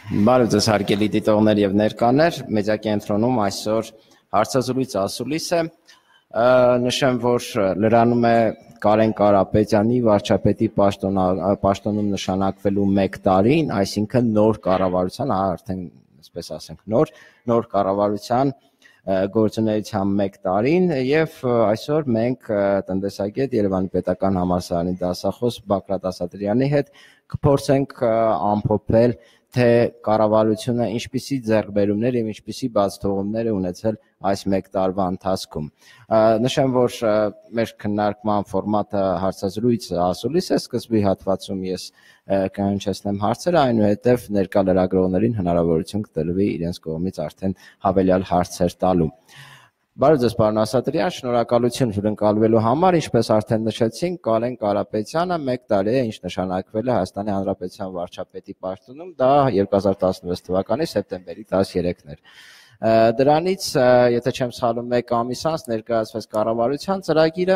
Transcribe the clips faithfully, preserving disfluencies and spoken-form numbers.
Բարև ձեզ հարգելի դիտողներ եւ ներկաներ, մեդիա կենտրոնում այսօր հարցազրույց ասուլիս է, նշեմ, որ լրանում է Կարեն Կարապետյանի վարչապետի պաշտոնում նշանակվելու մեկ տարին, այսինքն նոր կառավարության, արդեն այսպես ասենք, նոր նոր կառավարության գործունեության մեկ տարին եւ այսօր մենք տնտեսագետ Երևանի պետական համալսարանի դասախոս Բակրատ Ասատրյանի հետ կփորձենք ամփոփել թե կառավարությունը ինչպիսի ձեռքբերումներ եւ ինչպիսի բացթողումներ է ունեցել այս մեկ տարվա ընթացքում։ Նշեմ, որ մեր քննարկման ֆորմատը հարցազրույց ասուլիս է, սկզբի հատվածում ես կհնչեցնեմ հարցերը, այնուհետև ներկա լրագրողներին հնարավորություն կտրվի իրենց կողմից արդեն հավելյալ հարցեր տալու։ Բարև ձեզ, պարոն Ասատրյան, շնորհակալություն հյուրընկալվելու համար, ինչպես արդեն նշեցինք, Կարեն Կարապետյանը մեկ տարի է, ինչ նշանակվել է Հայաստանի Հանրապետության վարչապետի պաշտոնում, դա երկու հազար տասնվեց թվականի սեպտեմբերի տասներեքն էր։ Դրանից, եթե չեմ սխալվում, մեկ ամիս անց ներկայացվեց կառավարության ծրագիրը,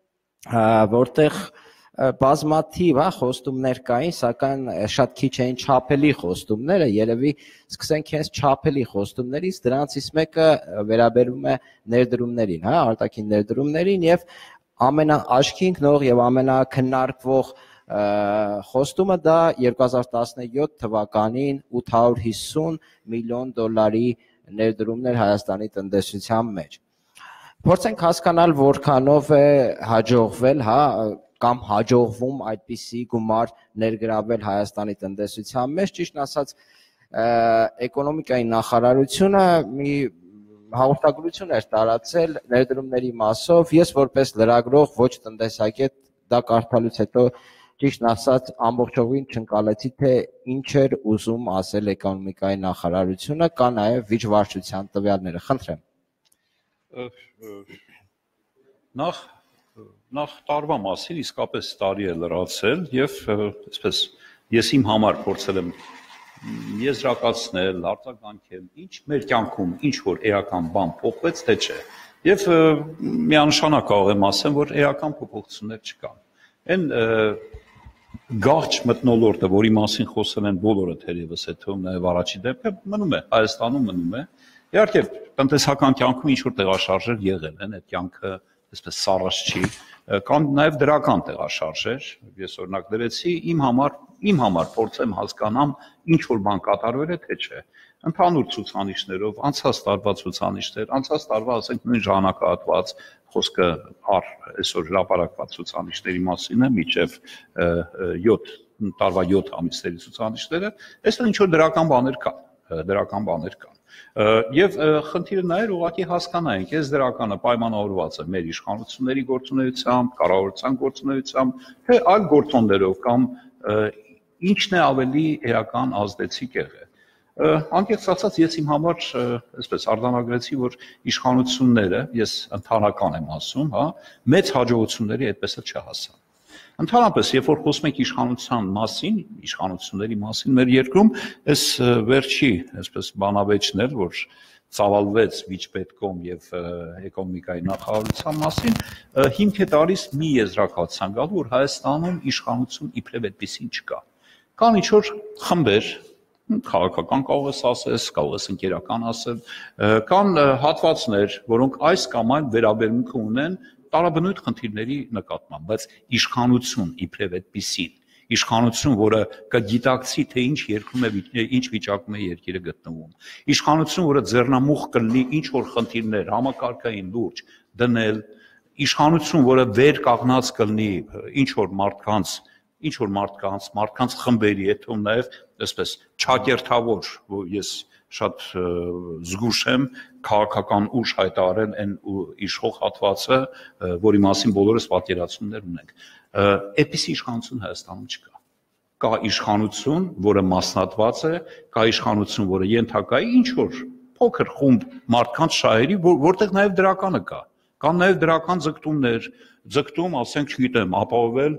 որտեղ բազմաթիվ խոստումներ կային, սակայն շատ քիչ էին չափելի խոստումները, երևի սկսենք հենց չափելի խոստումներից, դրանցից մեկը վերաբերում է ներդրումներին, հա, արտաքին ներդրումներին եւ ամենաաչքի ընկնող եւ ամենակննարկվող խոստումը դա երկու հազար տասնյոթ թվականին ութ հարյուր հիսուն միլիոն դոլարի ներդրումներ Հայաստանի տնտեսության մեջ։ Փորձենք հասկանալ որքանով է հաջողվել, հա, կամ հաջողվում այդպիսի գումար ներգրավել Հայաստանի տնտեսության մեջ, ճիշտ ասած, էկոնոմիկայի նախարարությունը մի հաղորդագրություն էր տարածել ներդրումների մասով, ես որպես լրագրող, ոչ տնտեսագետ, դա կարդալուց հետո ճիշտ ասած ամբողջովին չընկալեցի, թե ինչ էր ուզում ասել էկոնոմիկայի նախարարությունը, կա նաև վիճվարչության տվյալները, խնդրեմ։ Նախ Նախ տարվա մասին իսկապես տարի է լրացել եւ այսպես ես իմ համար փորձել եմ եզրակացնել, արձագանքել, ինչ մեր կյանքում ինչ որ էական բան փոխվեց, թե չէ։ Եվ միանշանակ կարող եմ ասեմ, որ էական փոփոխություններ չկան։ Այն գաղճ մթնոլորտը, որի մասին խոսել են բոլորը թերևս հետո նաև առաջի դեպքը մնում է, Հայաստանում մնում է։ Իհարկե, տնտեսական կյանքում ինչ որ տեղաշարժեր եղել են, այդ կյանքը այսպես սառած չի, կամ նաև դրական տեղաշարժեր, ես օրինակ դրեցի իմ համար, իմ համար փորձեմ հասկանամ ինչ որ բան կատարվել է, թե չէ։ Ընդհանուր ցուցանիշներով, անցած տարվա ցուցանիշներ, անցած տարվա ասենք նույն ժամանակահատված, խոսքը առ այսօր հրապարակված ցուցանիշների մասին է, մինչև յոթ տարվա յոթ ամիսների ցուցանիշները, այստեղ ինչ որ դրական բաներ կան, դրական բաներ կան։ Եվ խնդիրը նա էր ուղղակի հասկանայինք, այս դրականը պայմանավորված է մեր իշխանությունների գործունեությամբ, կառավարության գործունեությամբ, թե այլ գործոններով կամ ինչն է ավելի էական ազդեցիկ եղել։ Անկեղծ ասած, ես իմ համար այսպես արձանագրեցի, որ իշխանությունները, ես ընդհանրական եմ ասում, հա, մեծ հաջողությունների այդպես էլ չհասան։ Ընդհանրապես, երբ որ խոսում ենք իշխանության մասին, իշխանությունների մասին մեր երկրում, այս վերջի, այսպես բանավեճն էր, որ ծավալվեց վիճպետկոմ եւ էկոնոմիկայի նախարարության մասին, հիմք է տալիս մի եզրակացության գալու, որ Հայաստանում իշխանություն իբրև այդպեսին չկա։ Կան ինչ որ խմբեր, քաղաքական կարող ես ասես, կարող ես ընկերական ասել, կան հատվածներ, որոնք այս կամ այն վերաբերմունք ունեն տարաբնույթ խնդիրների նկատմամբ, բայց իշխանություն իբրև այդպիսին, իշխանություն, որը կգիտակցի, թե ինչ երկրում է, ինչ վիճակում է երկիրը գտնվում, իշխանություն, որը ձեռնամուխ կլինի ինչ որ խնդիրներ համակարգային լուրջ դնել, իշխանություն, որը վեր կանգնած կլինի ինչ որ մարդկանց, ինչ որ մարդկանց, մարդկանց խմբերի, հետո նաև այսպես չակերտավոր, որ ես շատ զգուշ եմ քաղաքական ուժ հայտարարել այն իշխող հատվածը, որի մասին բոլորս պատկերացումներ ունենք։ Այդպիսի իշխանություն Հայաստանում չկա։ Կա իշխանություն, որը մասնատված է, կա իշխանություն, որը ենթակա է ինչ որ փոքր խումբ մարդկանց շահերի, որտեղ նաև դրականը կա։ Կան նաև դրական ձգտումներ, ձգտում, ասենք, չգիտեմ, ապահովել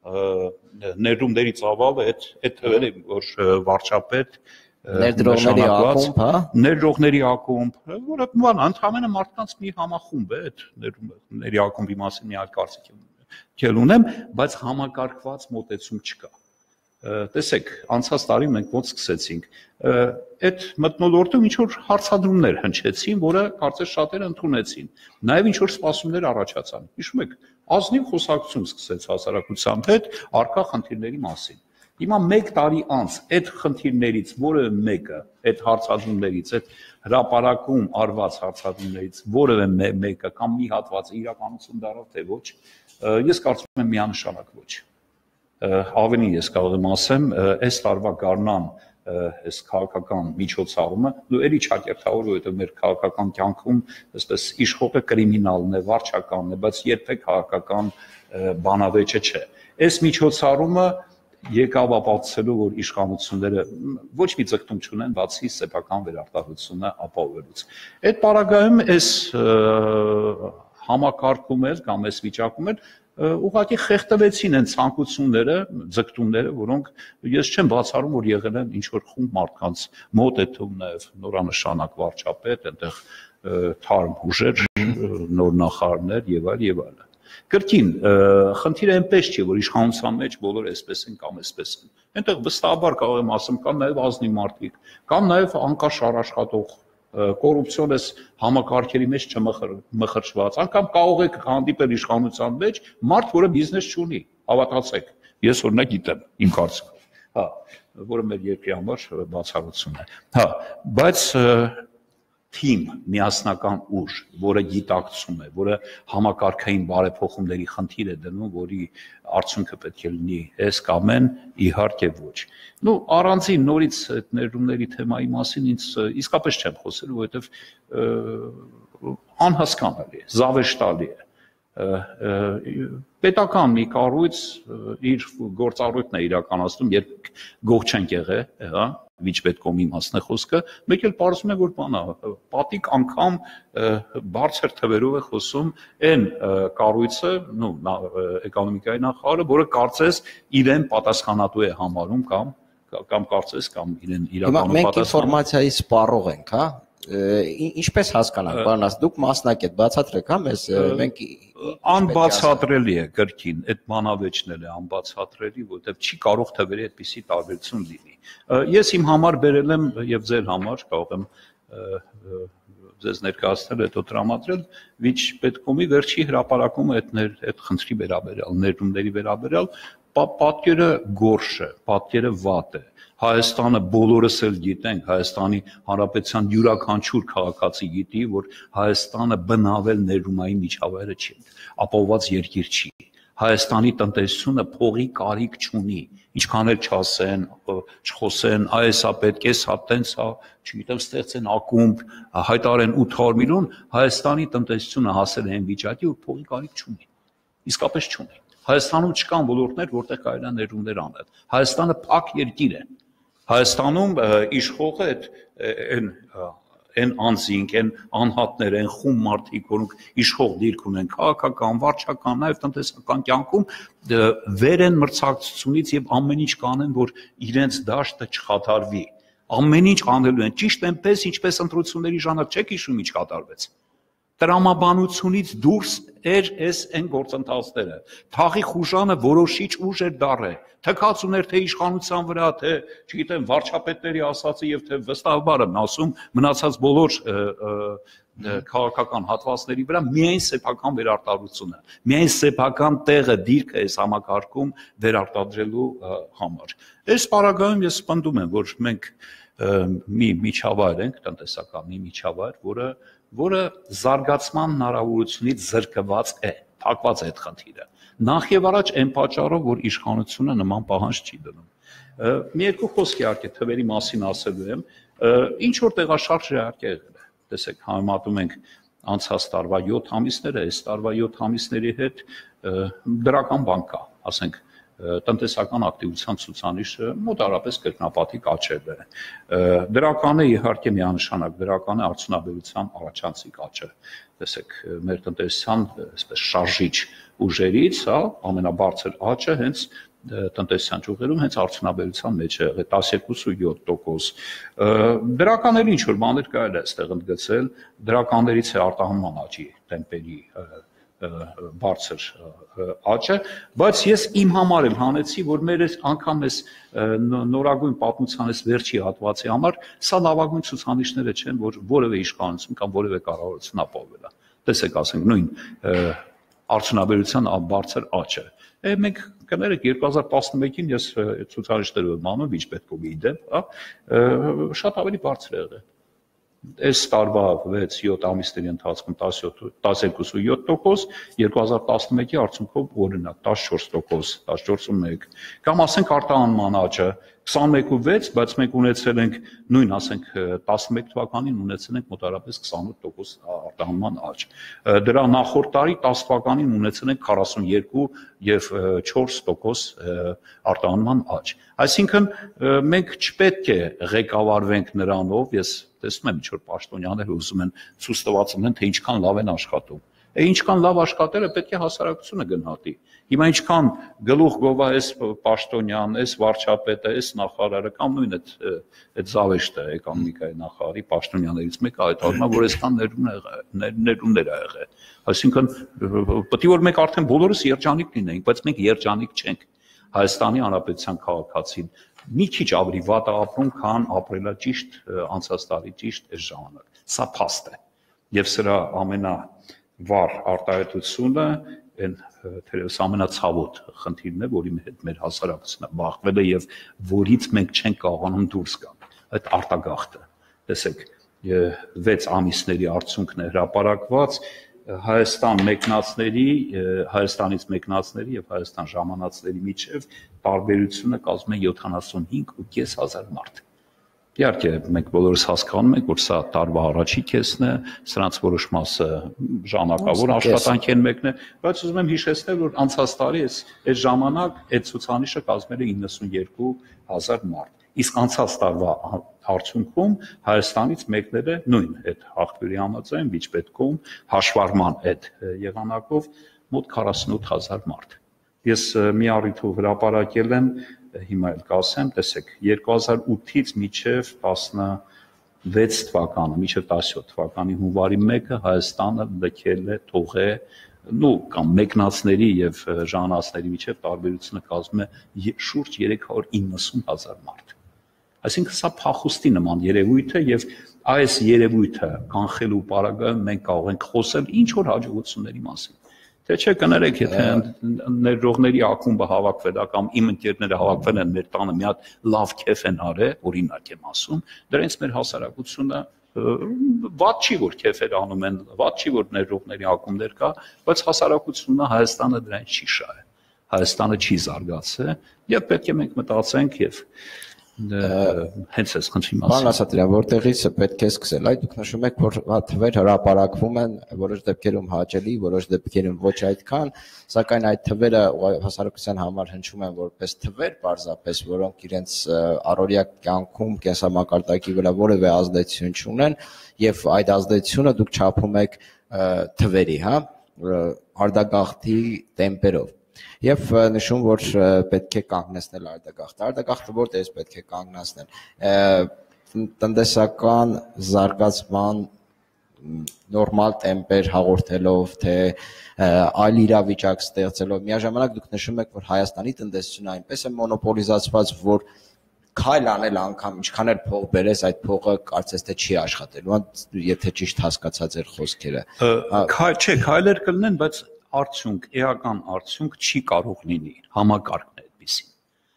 ներդրումների ծավալը, այդ այդ թվերը, որ վարչապետ ներդրողների ակումբ, հա, ներդրողների ակումբ, որը բան ընդհանրապես մարդկանց մի համախումբ է, այդ ներդրումների ակումբի մասին մի այլ կարծիք ունեմ, բայց համակարգված մոտեցում չկա։ տեսեք, անցած տարի մենք ոնց սկսեցինք, այդ մթնոլորտում ինչ որ հարցադրումներ հնչեցին, որը կարծես շատերը ընդունեցին։ Նաև ինչ որ սպասումներ առաջացան։ Հիշում եք, ազնիվ խոսակցություն սկսեց հասարակության հետ առկա խնդիրների մասին։ Հիմա մեկ տարի անց այդ խնդիրներից որևէ մեկը, այդ հարցադրումներից, այդ հրապարակում արված հարցադրումներից որևէ մեկը կամ մի հատվածը իրականություն դառավ, թե ոչ, ես կարծում եմ միանշանակ ոչ։ Ավելի ես կարող եմ ասեմ, այս տարվա գարնան այս քաղաքական միջոցառումը, դու էլի չակերտավոր, որովհետև մեր քաղաքական կյանքում այսպես իշխողը կրիմինալն է, վարչականն է, բայց երբեք քաղաքական բանավեճը չէ։ Այս միջոցառումը եկավ ապացուցելու, որ իշխանությունները ոչ մի ձգտում չունեն, բացի սեփական վերարտադրությունը ապահովելուց։ Այդ պարագայում այս համակարգում էլ կամ այս վիճակում էլ ուղղակի խեղդվեցին այն ցանկությունները, ձգտումները, որոնք ես չեմ բացառում, որ եղել են ինչ որ խումբ մարդկանց մոտ, այդ թվում նաև նորանշանակ վարչապետ, այնտեղ թարմ ուժեր, նոր նախարարներ եւ այլ եւ այլ։ Կրկին, խնդիրը այնպես չի, որ իշխանության մեջ բոլորը այսպես են կամ այսպես են։ Այնտեղ վստահաբար կարող եմ ասեմ, կան նաև ազնիվ մարդիկ, կան նաև անկաշար աշխատող, կոռուպցիոն էս համակարգերի մեջ չմխրճված, անգամ կարող եք հանդիպել իշխանության մեջ մարդ, որը բիզնես չունի, հավատացեք, ես օրինակ գիտեմ, իմ կարծիքով, հա, որը մեր երկրի համար բացառություն է։ Հա, բայց թիմ, միասնական ուժ, որը գիտակցում է, որը համակարգային բարեփոխումների խնդիր է դնում, որի արդյունքը պետք է լինի այս կամ այն, իհարկե ոչ։ Ну, առանձին նորից այդ ներդրումների թեմայի մասին ինձ իսկապես չեմ խոսել, որովհետև անհասկանալի է, զավեշտալի է։ Պետական մի կառույց իր գործառույթն է իրականացնում, երբ գող չենք եղել, հա, վիճպետկոմի մասն է խոսքը, մեկ էլ պարզում է, որ բանա, պատիկ անգամ բարձր թվերով է խոսում այն կառույցը, նո, էկոնոմիկայի նախարարը, որը կարծես իրեն պատասխանատու է համարում կամ կամ կարծես կամ իրեն իրականում պատասխան։ Մենք ինֆորմացիայի սպառող ենք, հա։ Ինչպես հասկանանք, բանաս, դուք մասնակետ, բացատրեք, հա, մեզ մենք անբացատրելի է կրկին, այդ մանավեճն է անբացատրելի, որովհետև չի կարող թվերի այդպիսի տարբերություն լինի։ Ես իմ համար բերել եմ եւ ձեր համար կարող եմ ձեզ ներկայացնել, հետո տրամադրել վիճպետկոմի վերջի հրապարակումը այդ այդ խնդրի վերաբերյալ, ներդրումների վերաբերյալ, պատկերը գորշ է, պատկերը վատ է։ Հայաստանը բոլորս էլ գիտենք, Հայաստանի Հանրապետության յուրաքանչյուր քաղաքացի գիտի, որ Հայաստանը բնավել ներդրումային միջավայրը չի, ապահովված երկիր չի։ Հայաստանի տնտեսությունը փողի կարիք չունի, ինչքան էլ չասեն, չխոսեն, այս է պետք, էս է, տենց է, չգիտեմ, ստեղծեն ակումբ, հայտարարեն ութ հարյուր միլիոն, Հայաստանի տնտեսությունը հասել է այն վիճակի, որ փողի կարիք չունի, իսկապես չունի։ Հայաստանում չկան ոլորտներ, որտեղ կարելի է ներդրումներ անել։ Հայաստանը փակ երկիր է։ Հայաստանում իշխողը այն այն անձինք, այն անհատներ, այն խումբ մարդիկ, որոնք իշխող դիրք ունեն քաղաքական, վարչական, նաև տնտեսական կյանքում վեր են մրցակցությունից եւ ամեն ինչ կանեն, որ իրենց դաշտը չխաթարվի։ Ամեն ինչ անելու են, ճիշտ այնպես, ինչպես ընտրությունների ժամանակ չեք հիշում ինչ կատարվեց։ Տրամաբանությունից դուրս էր այս այն գործընթացները։ Թաղի խուժանը որոշիչ ուժ էր դառել։ Թքած ուներ թե իշխանության վրա, թե, չգիտեմ, վարչապետների ասածը եւ թե վստահաբար եմ ասում, մնացած բոլոր քաղաքական հատվածների վրա միայն սեփական վերարտադրությունը, միայն սեփական տեղը, դիրքը այս համակարգում վերարտադրելու համար։ Այս պարագայում ես պնդում եմ, որ մենք մի միջավայր ենք, տնտեսական մի միջավայր, որը որը զարգացման հնարավորությունից զրկված է, փակված է այդ խնդիրը։ Նախ եւ առաջ այն պատճառով, որ իշխանությունը նման պահանջ չի դնում։ Մի երկու խոսք իհարկե թվերի մասին ասելու եմ, ինչ որ տեղաշարժ իհարկե եղել է։ Տեսեք, համեմատում ենք անցած տարվա յոթ ամիսները, այս տարվա յոթ ամիսների հետ դրական բան կա, ասենք տնտեսական ակտիվության ցուցանիշը մոտարապես կրկնապատիկ աճել է։ Դրական է իհարկե միանշանակ, դրական է արդյունաբերության առաջանցիկ աճը։ Տեսեք, մեր տնտեսության այսպես շարժիչ ուժերից, հա, ամենաբարձր աճը հենց տնտեսության ճյուղերում հենց արդյունաբերության մեջ է եղել տասնյոթ յոթ տոկոս։ Դրական էլ ինչ որ բաներ կարելի է այստեղ ընդգծել, դրականներից է արտահանման աճի տեմպերի բարձր աճը, բայց ես իմ համար էլ հանեցի, որ մեր անգամ այս նորագույն պատմության այս վերջի հատվածի համար սա լավագույն ցուցանիշները չեն, որ որևէ իշխանություն կամ որևէ կառավարություն ապահովել է։ Տեսեք, ասենք նույն արդյունաբերության բարձր աճը։ Մենք կներեք երկու հազար տասնմեկին ես ցուցանիշները մանով ինչ պետք է մի դեպ, հա, շատ ավելի բարձր եղել է։ Այս տարվա վեց յոթ ամիսների ընթացքում տասնյոթ յոթ տոկոս, երկու հազար տասնմեկի արդյունքով օրինակ տասնչորս տոկոս, տասնչորս ու մեկ, կամ ասենք արտահանման աճը քսանմեկ ու վեց, բայց մենք ունեցել ենք նույն ասենք տասնմեկ թվականին ունեցել ենք մոտավորապես քսանութ տոկոս արտահանման աճ։ Դրա նախորդ տարի տասը թվականին ունեցել ենք քառասունյոթ եւ չորս տոկոս արտահանման աճ։ Այսինքն մենք չպետք է ղեկավարվենք նրանով, ես տեսնում եմ ինչ-որ պաշտոնյաներ ուզում են ցույց տված ունեն, թե ինչքան լավ են աշխատում։ Է ինչքան լավ աշխատելը պետք է հասարակությունը գնահատի։ Հիմա ինչքան գլուխ գովա այս պաշտոնյան, այս վարչապետը, այս նախարարը կամ նույն այդ այդ զավեշտը էկոնոմիկայի նախարարի պաշտոնյաներից մեկը այդ առնա, որ այսքան ներումներ ա եղել։ Այսինքն պետք է որ մենք արդեն բոլորս երջանիկ լինենք, բայց մենք երջանիկ չենք։ Հայաստանի Հանրապետության քաղաքացին մի քիչ ավելի վատ ապրում, քան ապրելա ճիշտ անցած տարի ճիշտ այս ժամանակ։ Սա փաստ է։ Եվ սրա ամենավառ արտահայտությունը այն թերևս ամենացավոտ խնդիրն է, որի հետ մեր հասարակությունը բախվել է եւ որից մենք չենք կարողանում դուրս գալ։ Այդ արտագաղթը։ Տեսեք, վեց ամիսների արդյունքն է հրապարակված Հայաստան մեկնածների, Հայաստանից մեկնածների եւ Հայաստան ժամանածների միջև տարբերությունը կազմում է յոթանասունհինգ ու կես հազար մարդ։ Իհարկե, մենք բոլորս հասկանում ենք, որ սա տարվա առաջի կեսն է, սրանց որոշ մասը ժամանակավոր աշխատանքի են մեկն է, բայց ուզում եմ հիշեցնել, որ անցած տարի այս այս ժամանակ այդ ցուցանիշը կազմել է իննսունյոթ հազար մարդ։ Իսկ անցած տարվա արդյունքում Հայաստանից մեկնել է նույն այդ աղբյուրի համաձայն վիճպետկոմ հաշվառման այդ եղանակով մոտ քառասունութ հազար մարդ։ Ես մի առիթով հրապարակել եմ, հիմա էլ կասեմ, տեսեք, երկու հազար ութից մինչև տասնվեց թվականը, մինչև տասնյոթ թվականի հունվարի մեկը Հայաստանը լքել է, թողել նու կամ մեկնածների եւ ժանացների միջև տարբերությունը կազմում է շուրջ երեք հարյուր իննսուն հազար մարդ։ Այսինքն սա փախուստի նման երևույթ է եւ այս երևույթը կանխելու պարագայում մենք կարող ենք խոսել ինչ որ հաջողությունների մասին։ Թե չէ կներեք, եթե ներդրողների ակումբը հավաքվել է կամ իմ ընկերները հավաքվել են մեր տանը մի հատ լավ քեֆ են արել, օրինակ եմ ասում, դրանից մեր հասարակությունը վատ չի որ քեֆեր անում են, վատ չի որ ներդրողների ակումբներ կա, բայց հասարակությունը Հայաստանը դրանից չի շահել։ Հայաստանը չի զարգացել եւ պետք է մենք մտածենք եւ հենց այս խնդրի մասին։ Պարոն Ասատրյան, որտեղից է պետք է սկսել։ Այդ դուք նշում եք, որ թվեր հրապարակվում են, որոշ դեպքերում հաճելի, որոշ դեպքերում ոչ այդքան, սակայն այդ թվերը հասարակության համար հնչում են որպես թվեր պարզապես, որոնք իրենց առօրյա կյանքում կենսամակարդակի վրա որևէ ազդեցություն չունեն, եւ այդ ազդեցությունը դուք չափում եք թվերի, հա, արտագաղթի տեմպերով։ Եվ նշում, որ պետք է կանգնեցնել արտագաղթը։ Արտագաղթը որտեղից պետք է կանգնեցնել։ Տնտեսական զարգացման նորմալ տեմպեր հաղորդելով, թե այլ իրավիճակ ստեղծելով։ Միաժամանակ դուք նշում եք, որ Հայաստանի տնտեսությունը այնպես է մոնոպոլիզացված, որ քայլ անել անգամ ինչքան էլ փող բերես, այդ փողը կարծես թե չի աշխատելու, եթե ճիշտ հասկացա ձեր խոսքերը։ Քայլ, չէ, քայլեր կլինեն, բայց արդյունք, էական արդյունք չի կարող լինի, համակարգն է այդպիսին։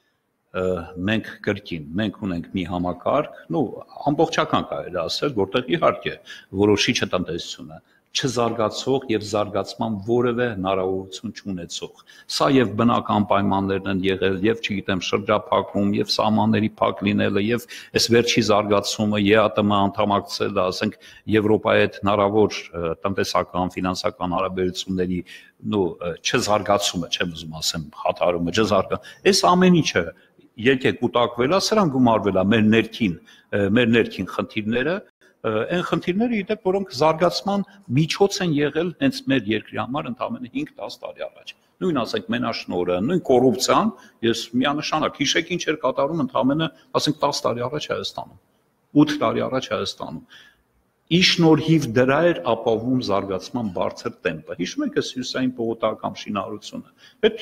Մենք կրկին, մենք ունենք մի համակարգ, նո ամբողջական կարելի ասել, որտեղ իհարկե որոշիչը տնտեսությունը չզարգացող եւ զարգացման որևէ հնարավորություն չունեցող։ Սա եւ բնական պայմաններն են եղել, եւ չգիտեմ, շրջափակում, եւ սահմանների փակ լինելը, եւ այս վերջի զարգացումը ԵԱՏՄ անդամակցելը, ասենք Եվրոպայի հետ հնարավոր տնտեսական, ֆինանսական հարաբերությունների նո չզարգացումը, չեմ ուզում ասեմ, հաթարումը, չզարգա։ Այս ամեն ինչը եկեք կուտակվել է, սրան գումարվել է մեր ներքին, մեր ներքին խնդիրները, այն խնդիրները իդեպ, որոնք զարգացման միջոց են եղել հենց մեր երկրի համար ընդամենը հինգ դաս տարի առաջ։ Նույն ասենք մենաշնորհը, նույն կոռուպցիան, ես միանշանակ հիշեք ինչ էր կատարում ընդամենը, ասենք տասը տարի առաջ Հայաստանում, ութ տարի առաջ Հայաստանում։ Իշնորհիվ դրա էր ապահովում զարգացման բարձր տեմպը։ Հիշում եք այս հյուսային պողոտական շինարարությունը։ Այդ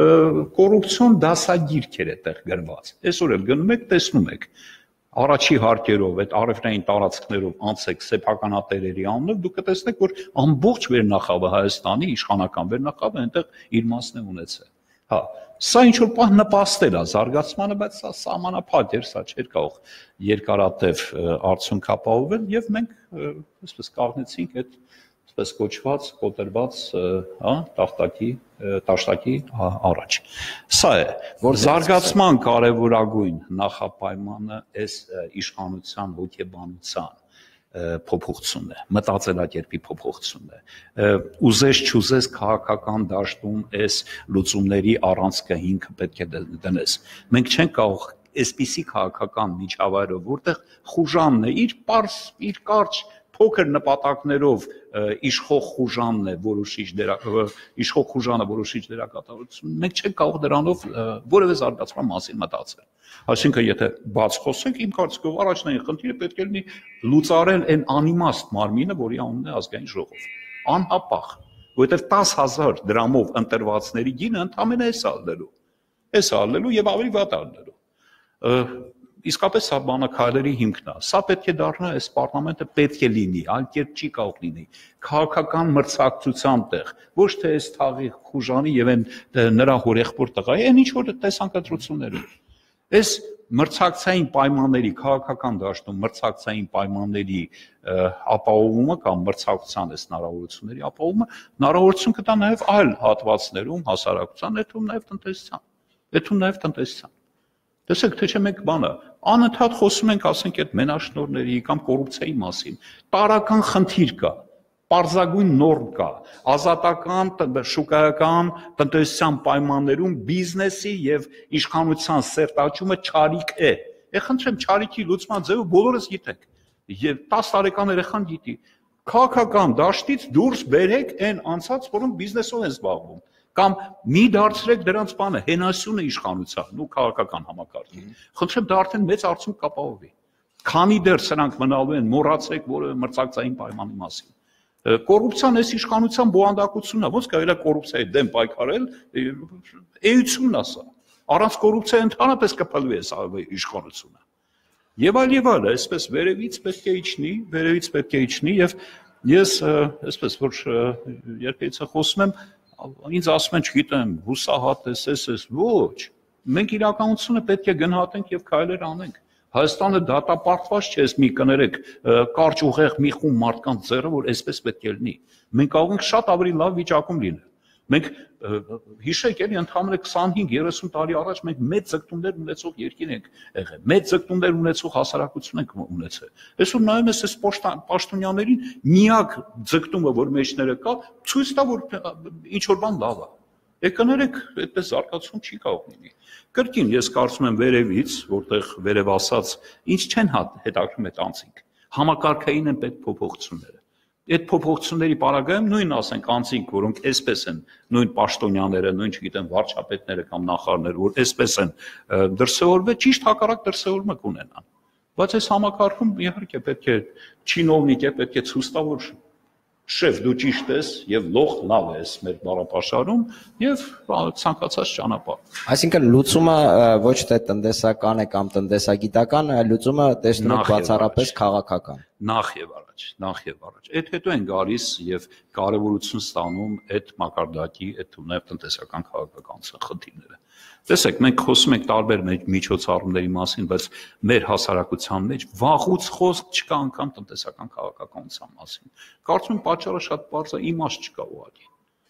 կոռուպցիոն դասագիրք էր այդտեղ գրված։ Այսօր էլ գնում եք, տեսնում եք։ Առաջի հարկերով, այդ արևային տարածքներով անցեք սեփականատերերի անունով, դուք կտեսնեք, որ ամբողջ վերնախավը Հայաստանի իշխանական վերնախավը այնտեղ իր մասն է ունեցել։ Հա, սա ինչ որ պահ նպաստել է զարգացմանը, բայց սա սահմանափակ էր, սա չէր կարող երկարատև արդյունք ապահովել եւ մենք այսպես կաղնեցինք այդ այսպես կոչված կոտրված, հա, տախտակի, տաշտակի առաջ։ Սա է, որ զարգացման կարևորագույն նախապայմանը այս իշխանության հոգեբանության փոփոխությունն է, մտածելակերպի փոփոխությունն է։ Ուզես չուզես քաղաքական դաշտում այս լուծումների առանցքը հիմքը պետք է դնես։ Մենք չենք կարող այսպիսի քաղաքական միջավայրով, որտեղ խուժանն է, իր պարզ, իր կարճ փոքր նպատակներով իշխող խուժանն է որոշիչ իշխող խուժանը որոշիչ դերակատարություն, մենք չենք կարող դրանով որևէ զարգացման մասին մտածել։ Այսինքն, եթե բաց խոսենք, իմ կարծիքով առաջնային խնդիրը պետք է լինի լուծարել այն անիմաստ մարմինը, որի անունն է ազգային ժողով։ Անհապաղ, որովհետև տասը հազար դրամով ընտրվածների գինը ընդամենը էս ալնելու։ Էս ալնելու եւ ավելի վատ ալնելու։ Իսկապես սա բանակայլերի հիմքն է։ Սա պետք է դառնա, այս պարլամենտը պետք է լինի, այլ կերպ չի կարող լինի։ Քաղաքական մրցակցության տեղ, ոչ թե այս թաղի խուժանի եւ այն նրա հորեղբոր տղայի, այն ինչ որ տեսանկադրությունները։ Այս մրցակցային պայմանների, քաղաքական դաշտում մրցակցային պայմանների ապահովումը կամ մրցակցության այս հնարավորությունների ապահովումը հնարավորություն կտա նաեւ այլ հատվածներում հասարակության, այդում նաեւ տնտեսության։ Այդում նաեւ տնտեսության։ Տեսեք, թե չէ մենք բանը, անընդհատ խոսում ենք, ասենք, այդ մենաշնորհների կամ կոռուպցիայի մասին։ Տարական խնդիր կա, պարզագույն նորմ կա, ազատական շուկայական տնտեսության պայմաններում բիզնեսի եւ իշխանության սերտաճումը չարիք է։ Է խնդրեմ, չարիքի լուծման ձևը բոլորս գիտենք։ Եվ տասը տարեկան երեխան գիտի։ Քաղաքական դաշտից դուրս բերեք այն անցած, որոնք բիզնեսով են զբաղվում։ Կամ մի դարձրեք դրանց բանը հենասյունը իշխանության ու քաղաքական համակարգի։ Խնդրեմ, դա արդեն մեծ արդյունք կապահովի։ Քանի դեռ սրանք մնալու են, մոռացեք որևէ մրցակցային պայմանի մասին։ Կոռուպցիան այս իշխանության բովանդակությունն է, ոնց կարելի է կոռուպցիայի դեմ պայքարել, էությունն է սա։ Առանց կոռուպցիայի ընդհանրապես կփլվի այս իշխանությունը։ Եվ այլ եւ այլ, այսպես վերևից պետք է իջնի, վերևից պետք է իջնի եւ ես այսպես որ երբեցե խոսում եմ, ինձ ասում են, չգիտեմ, հուսահատ ես, ես, ես, ոչ։ Մենք իրականությունը պետք է գնահատենք եւ քայլեր անենք։ Հայաստանը դատապարտված չէ, մի կներեք, կարճ ուղեղ մի խումբ մարդկանց ձեռը, որ այսպես պետք է լինի։ Մենք կարող ենք շատ ավելի լավ վիճակում լինել։ Մենք հիշեք էլի ընդհանրապես քսանհինգ երեսուն տարի առաջ մենք մեծ ձգտումներ ունեցող երկիր ենք եղել, մեծ ձգտումներ ունեցող հասարակություն ենք ունեցել։ Այսօր նայում ես այս պաշտոնյաներին միակ ձգտումը, որ մեջները կա, ցույց տա, որ ինչ որ բան լավ է։ Եկներեք, այդպես զարգացում չի կարող լինի։ Կրկին ես կարծում եմ վերևից, որտեղ վերև ասած, ինչ չեն հետաքրքրում այդ անձինք։ Համակարգային են պետք փոփոխությունները։ Այդ փոփոխությունների պարագայում նույն ասենք անձինք, որոնք այսպես են, նույն պաշտոնյաները, նույն չգիտեմ վարչապետները կամ նախարարները, որ այսպես են դրսևորվել, ճիշտ հակառակ դրսևորումը կունենան։ Բայց այս համակարգում իհարկե պետք է չինովնիկ է, պետք է ցույց տա, որ շեֆ դու ճիշտ ես եւ լող լավ ես մեր բառապաշարում եւ ցանկացած ճանապարհ։ Այսինքն լուծումը ոչ թե տնտեսական է կամ տնտեսագիտական, այլ լուծումը տեսնում եք բացառապես քաղաքական։ Նախ եւ առաջ, նախ եւ առաջ։ Այդ հետո են գալիս եւ կարեւորություն ստանում այդ մակարդակի, այդ նաեւ տնտեսական քաղաքականության խնդիրները։ Տեսեք, մենք խոսում ենք տարբեր միջոցառումների մասին, բայց մեր հասարակության մեջ վաղուց խոսք չկա անգամ տնտեսական քաղաքականության մասին։ Կարծում եմ պատճառը շատ բարձր է, իմաստ չկա ուղղակի։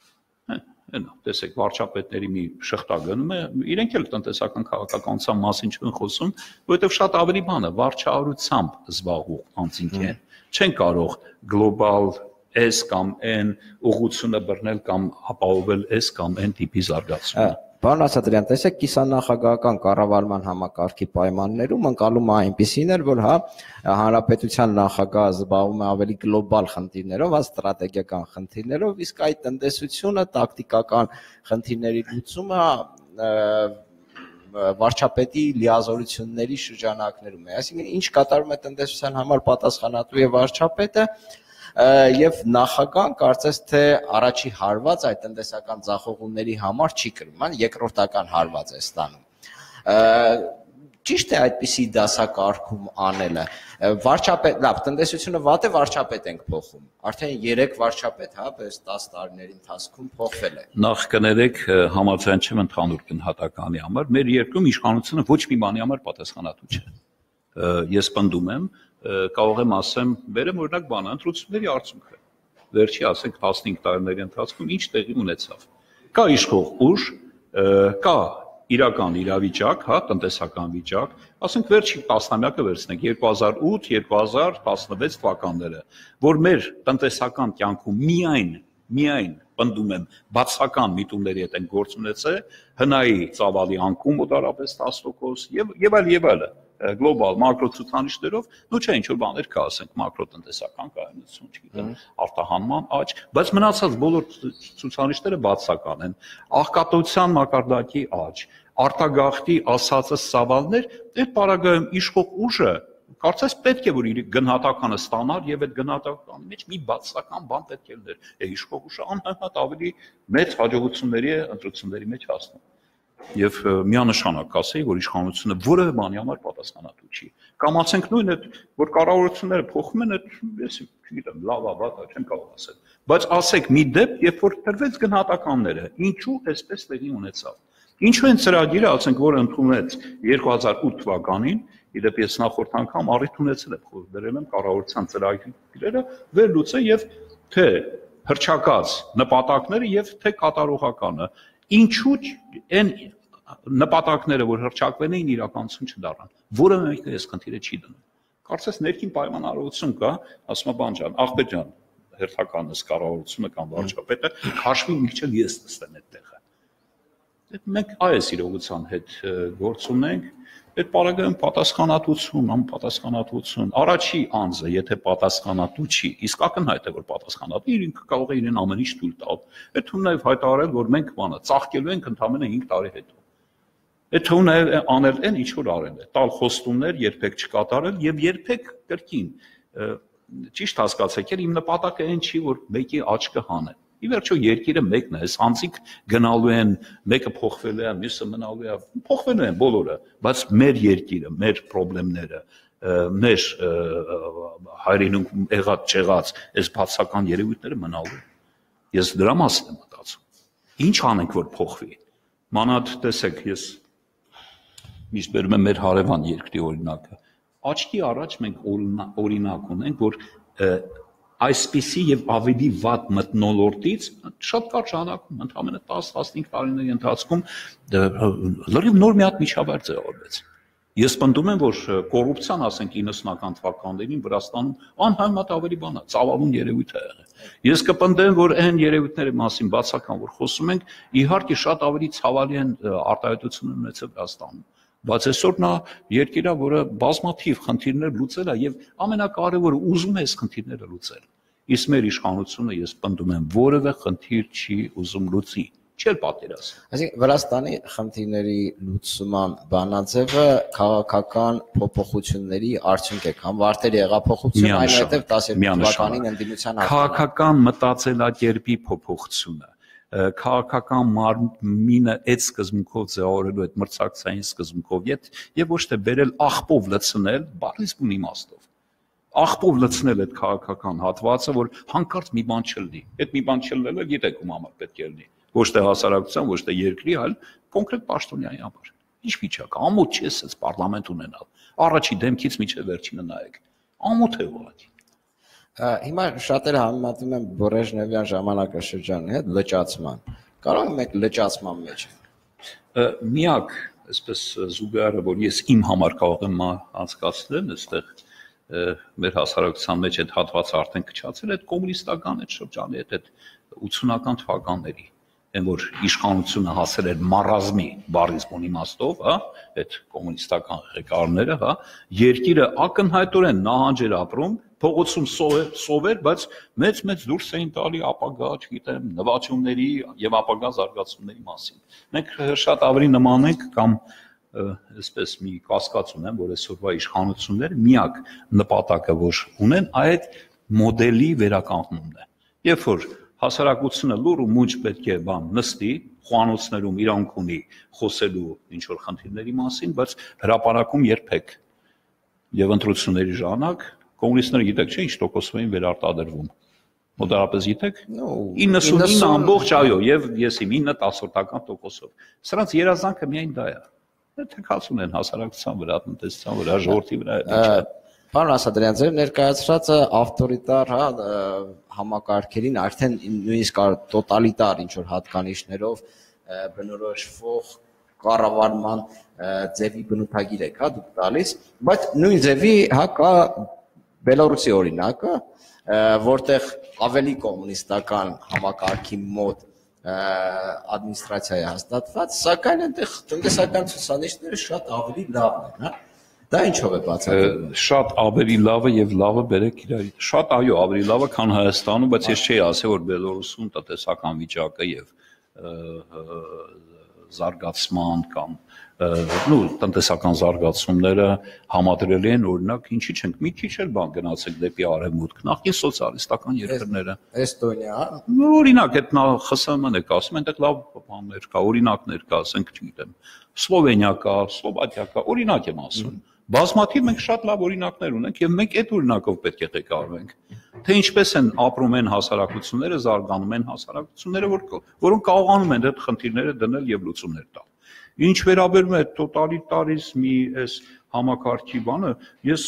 Հենա, տեսեք, վարչապետների մի շղթա գնում է, իրենք էլ տնտեսական քաղաքականության մասին չեն խոսում, որովհետև շատ ավելի բան է, վարչահարությամբ զբաղվող անձինք են, չեն կարող գլոբալ այս կամ այն ուղղությունը բռնել կամ ապահովել այս կամ այն տիպի զարգացումը։ Պարոն Ասատրյան, տեսեք, կիսանախագահական կառավարման համակարգի պայմաններում ընկալումը այնպիսին էր, որ հա հանրապետության նախագահը զբաղվում է ավելի գլոբալ խնդիրներով, հա ստրատեգիական խնդիրներով, իսկ այդ տնտեսությունը, տակտիկական խնդիրների լուծումը վարչապետի լիազորությունների շրջանակներում է, այսինքն ինչ կատարում է տնտեսության համար պատասխանատու է վարչապետը եւ նախագահան կարծես թե առաջի հարված այդ տնտեսական ձախողումների համար չի կրում, ան երկրորդական հարված է ստանում։ Ճիշտ է այդպիսի դասակարգում անելը, վարչապետ, լավ, տնտեսությունը վատ է, վարչապետ ենք փոխում, արդեն երեք վարչապետ, հա, պես տասը տարիների ընթացքում փոխվել է։ Նախ կներեք համաձայն չեմ ընդհանուր գնահատականի համար, մեր երկրում իշխանությունը ոչ մի բանի համար պատասխանատու չէ։ Ես պնդում եմ, կարող եմ ասեմ, բերեմ օրինակ բանը, ընտրությունների արդյունքը։ Վերջի ասենք տասնհինգ տարիների ընթացքում ինչ տեղի ունեցավ։ Կա իշխող ուժ, կա իրական իրավիճակ, հա, տնտեսական վիճակ, ասենք վերջի տասնամյակը վերցնենք երկու հազար ութ երկու հազար տասնվեց թվականները, որ մեր տնտեսական կյանքում միայն, միայն, պնդում եմ, բացական միտումների հետ են գործ ունեցել, հնայի ծավալի անկում մոտարապես տասը տոկոս եւ եւ այլ եւ այլը, գլոբալ մակրո ցուցանիշներով, նո չէ ինչ որ բաներ կա, ասենք մակրոտնտեսական կայունություն, չգիտեմ, արտահանման աճ, բայց մնացած բոլոր ցուցանիշները բացական են, աղքատության մակարդակի աճ, արտագաղթի ասածս ծավալներ, այդ պարագայում իշխող ուժը կարծես պետք է որ իր գնահատականը ստանար եւ այդ գնահատականի մեջ մի բացական բան պետք է լիներ, է իշխող ուժը անհամեմատ ավելի մեծ հաջողությունների է ընտրությունների մեջ հասնում։ Եվ միանշանակ կասեի, որ իշխանությունը որևէ բանի համար պատասխանատու չի։ Կամ ասենք նույն այդ որ կառավարությունները փոխվում են, այդ ես չգիտեմ, լավ է, վատ է, չեմ կարող ասել։ Բայց ասեք մի դեպք, երբ որ տրվեց գնահատականները, ինչու այսպես տեղի ունեցավ։ Ինչու են ծրագիրը, ասենք, որ ընդունեց երկու հազար ութ թվականին, իդեպ ես նախորդ անգամ առիթ ունեցել եմ խոս դրել եմ կառավարության ծրագրերը վերլուծել եւ թե հրճակած նպատակները եւ թե կատարողականը ինչու այն նպատակները, որ հրճակվել էին, իրականություն չդառան։ Որը մեկը այս խնդիրը չի դնում։ Կարծես ներքին պայմանավորություն կա, ասում է բան ջան, աղբետ ջան, հերթականս կառավարությունը կամ վարչապետը քաշվի միջել ես նստեմ այդտեղը։ Մենք այս իրողության հետ գործ ունենք, այդ պարագայում պատասխանատվություն, անպատասխանատվություն, առաջի անձը, եթե պատասխանատու չի, իսկ ակնհայտ է, որ պատասխանատու է, ինքը կարող է իրեն ամեն ինչ թույլ տալ։ Այդ թվում նաև հայտարարել, որ մենք բանը ծաղկելու ենք ընդամենը հինգ տարի հետո։ Այդ թվում նաև անել այն, ինչ որ արել է, տալ խոստումներ, երբեք չկատարել եւ երբեք կրկին ճիշտ հասկացեք, իմ նպատակը այն չի, որ մեկի աչքը հանել։ Ի վերջո երկիրը մեկն է, այս անձիկ գնալու են, մեկը փոխվելու է, մյուսը մնալու է, փոխվելու են բոլորը, բայց մեր երկիրը, մեր խնդիրները, մեր հայրենիքում եղած չեղած այս բացական երևույթները մնալու են։ Ես դրա մասին եմ մտածում։ Ինչ անենք, որ փոխվի։ Մանավանդ տեսեք, ես միշտ բերում եմ մեր հարևան երկրի օրինակը։ Աչքի առաջ մենք օրինակ ունենք, որ այսպիսի եւ ավելի վատ մթնոլորտից շատ կարճ ժամանակում, ընդամենը տասը տասնհինգ տարիների ընթացքում լրիվ նոր մի հատ միջավայր ձևավորվեց։ Ես պնդում եմ, որ կոռուպցիան, ասենք իննսունական թվականներին Վրաստանում անհամեմատ ավելի բան է, ծավալուն երևույթ է եղել։ Ես կպնդեմ, որ այն երևույթների մասին բացական, որ խոսում ենք, իհարկե շատ ավելի ցավալի են արտահայտություն ունեցել Վրաստանում։ Բայց այսօր նա երկիր է, որը բազմաթիվ խնդիրներ լուծել է եւ ամենակարևորը ուզում է այս խնդիրները լուծել։ Իսկ մեր իշխանությունը ես պնդում եմ որևէ խնդիր չի ուզում լուծի, չի պատերազմ։ Այսինքն Վրաստանի խնդիրների լուծման բանաձևը քաղաքական փոփոխությունների արդյունք է, կամ վարտերի հեղափոխություն, այնուհետև տասներկու թվականին ընդդիմության քաղաքական մտածելակերպի փոփոխությունը քաղաքական մարմինը այդ սկզբունքով ձևավորելու այդ մրցակցային սկզբունքով եւ ոչ թե բերել աղբով լցնել, բառից բուն իմաստով։ Աղբով լցնել այդ քաղաքական հատվածը, որ հանկարծ մի բան չլինի։ Այդ մի բան չլինելը գիտեք ում համար պետք է լինի։ Ոչ թե հասարակության, ոչ թե երկրի, այլ կոնկրետ պաշտոնյայի համար։ Ինչ վիճակ, ամոթ չի էս պարլամենտ ունենալ։ Առաջի դեմքից միջև վերջինը նայեք։ Ամոթ է ուղղակի։ Հիմա շատերը համեմատում են Բրեժնևյան ժամանակաշրջանի հետ լճացման։ Կարող ենք մենք լճացման մեջ ենք։ Միակ, այսպես զուգահեռը, որ ես իմ համար կարող եմ անցկացնել, այստեղ մեր հասարակության մեջ այդ հատվածը արդեն քչացել, այդ կոմունիստական այդ շրջանի հետ այդ ութսունական թվականների, այն որ իշխանությունը հասել էր մարազմի բառից բուն իմաստով, հա, այդ կոմունիստական ղեկավարները, հա, երկիրը ակնհայտորեն նահանջ էր ապրում, փողոցում սովեր, բայց մեծ-մեծ դուրս էին տալի ապագա, չգիտեմ, նվաճումների եւ ապագա զարգացումների մասին։ Մենք շատ ավելի նման ենք կամ այսպես մի կասկած ունեմ, որ այսօրվա իշխանությունները միակ նպատակը որ ունեն, այդ մոդելի վերականգնումն է։ Երբ որ հասարակությունը լուր ու մուճ պետք է բան նստի, խոհանոցներում իրանք ունի խոսելու ինչ որ խնդիրների մասին, բայց հրապարակում երբեք եւ ընտրությունների ժամանակ կոմունիստները գիտեք չէ ինչ տոկոսով էին վերարտադրվում։ Մոտարապես գիտեք իննսունինը ամբողջ այո եւ ես իմ ինը տասնորդական տոկոսով։ Սրանց երազանքը միայն դա է։ Թեկած ունեն հասարակության վրա, տնտեսության վրա, ժողովրդի վրա։ Պարոն Ասատրյան, ձեր ներկայացրածը ավտորիտար, հա, համակարգերին արդեն նույնիսկ տոտալիտար ինչ որ հատկանիշներով բնորոշվող կառավարման ձևի բնութագիր եք, հա, դուք տալիս, բայց նույն ձևի հա կա Բելոռուսի օրինակը, որտեղ ավելի կոմունիստական համակարգի մոտ ադմինիստրացիա է հաստատված, սակայն այնտեղ տնտեսական ցուցանիշները շատ ավելի լավն են, հա։ Դա ինչով է բացատրվում։ Շատ ավելի լավը եւ լավը բերեք իրար։ Շատ այո, ավելի լավը, քան Հայաստանում, բայց ես չէի ասել, որ Բելոռուսում տնտեսական վիճակը եւ զարգացման կամ նու տնտեսական զարգացումները համադրելի են, օրինակ, ինչի՞ չենք մի քիչ էլ բան գնացեք դեպի արևմուտք, նախկին սոցիալիստական երկրները։ Էստոնիա, օրինակ, այդ նա ԽՍՀՄ-ն է ասում, այնտեղ լավ բաներ կա, օրինակներ կա, ասենք, չգիտեմ, Սլովենիա կա, Սլովակիա կա, օրինակ եմ ասում։ Բազմաթիվ մենք շատ լավ օրինակներ ունենք եւ մենք այդ օրինակով պետք է ղեկավարվենք։ Թե ինչպես են ապրում են հասարակությունները, զարգանում են հասարակությունները, որ որոնք կարողանում են այդ խնդիրները դնել եւ լուծումներ տալ։ Ինչ վերաբերում է տոտալիտարիզմի այս համակարգի բանը, ես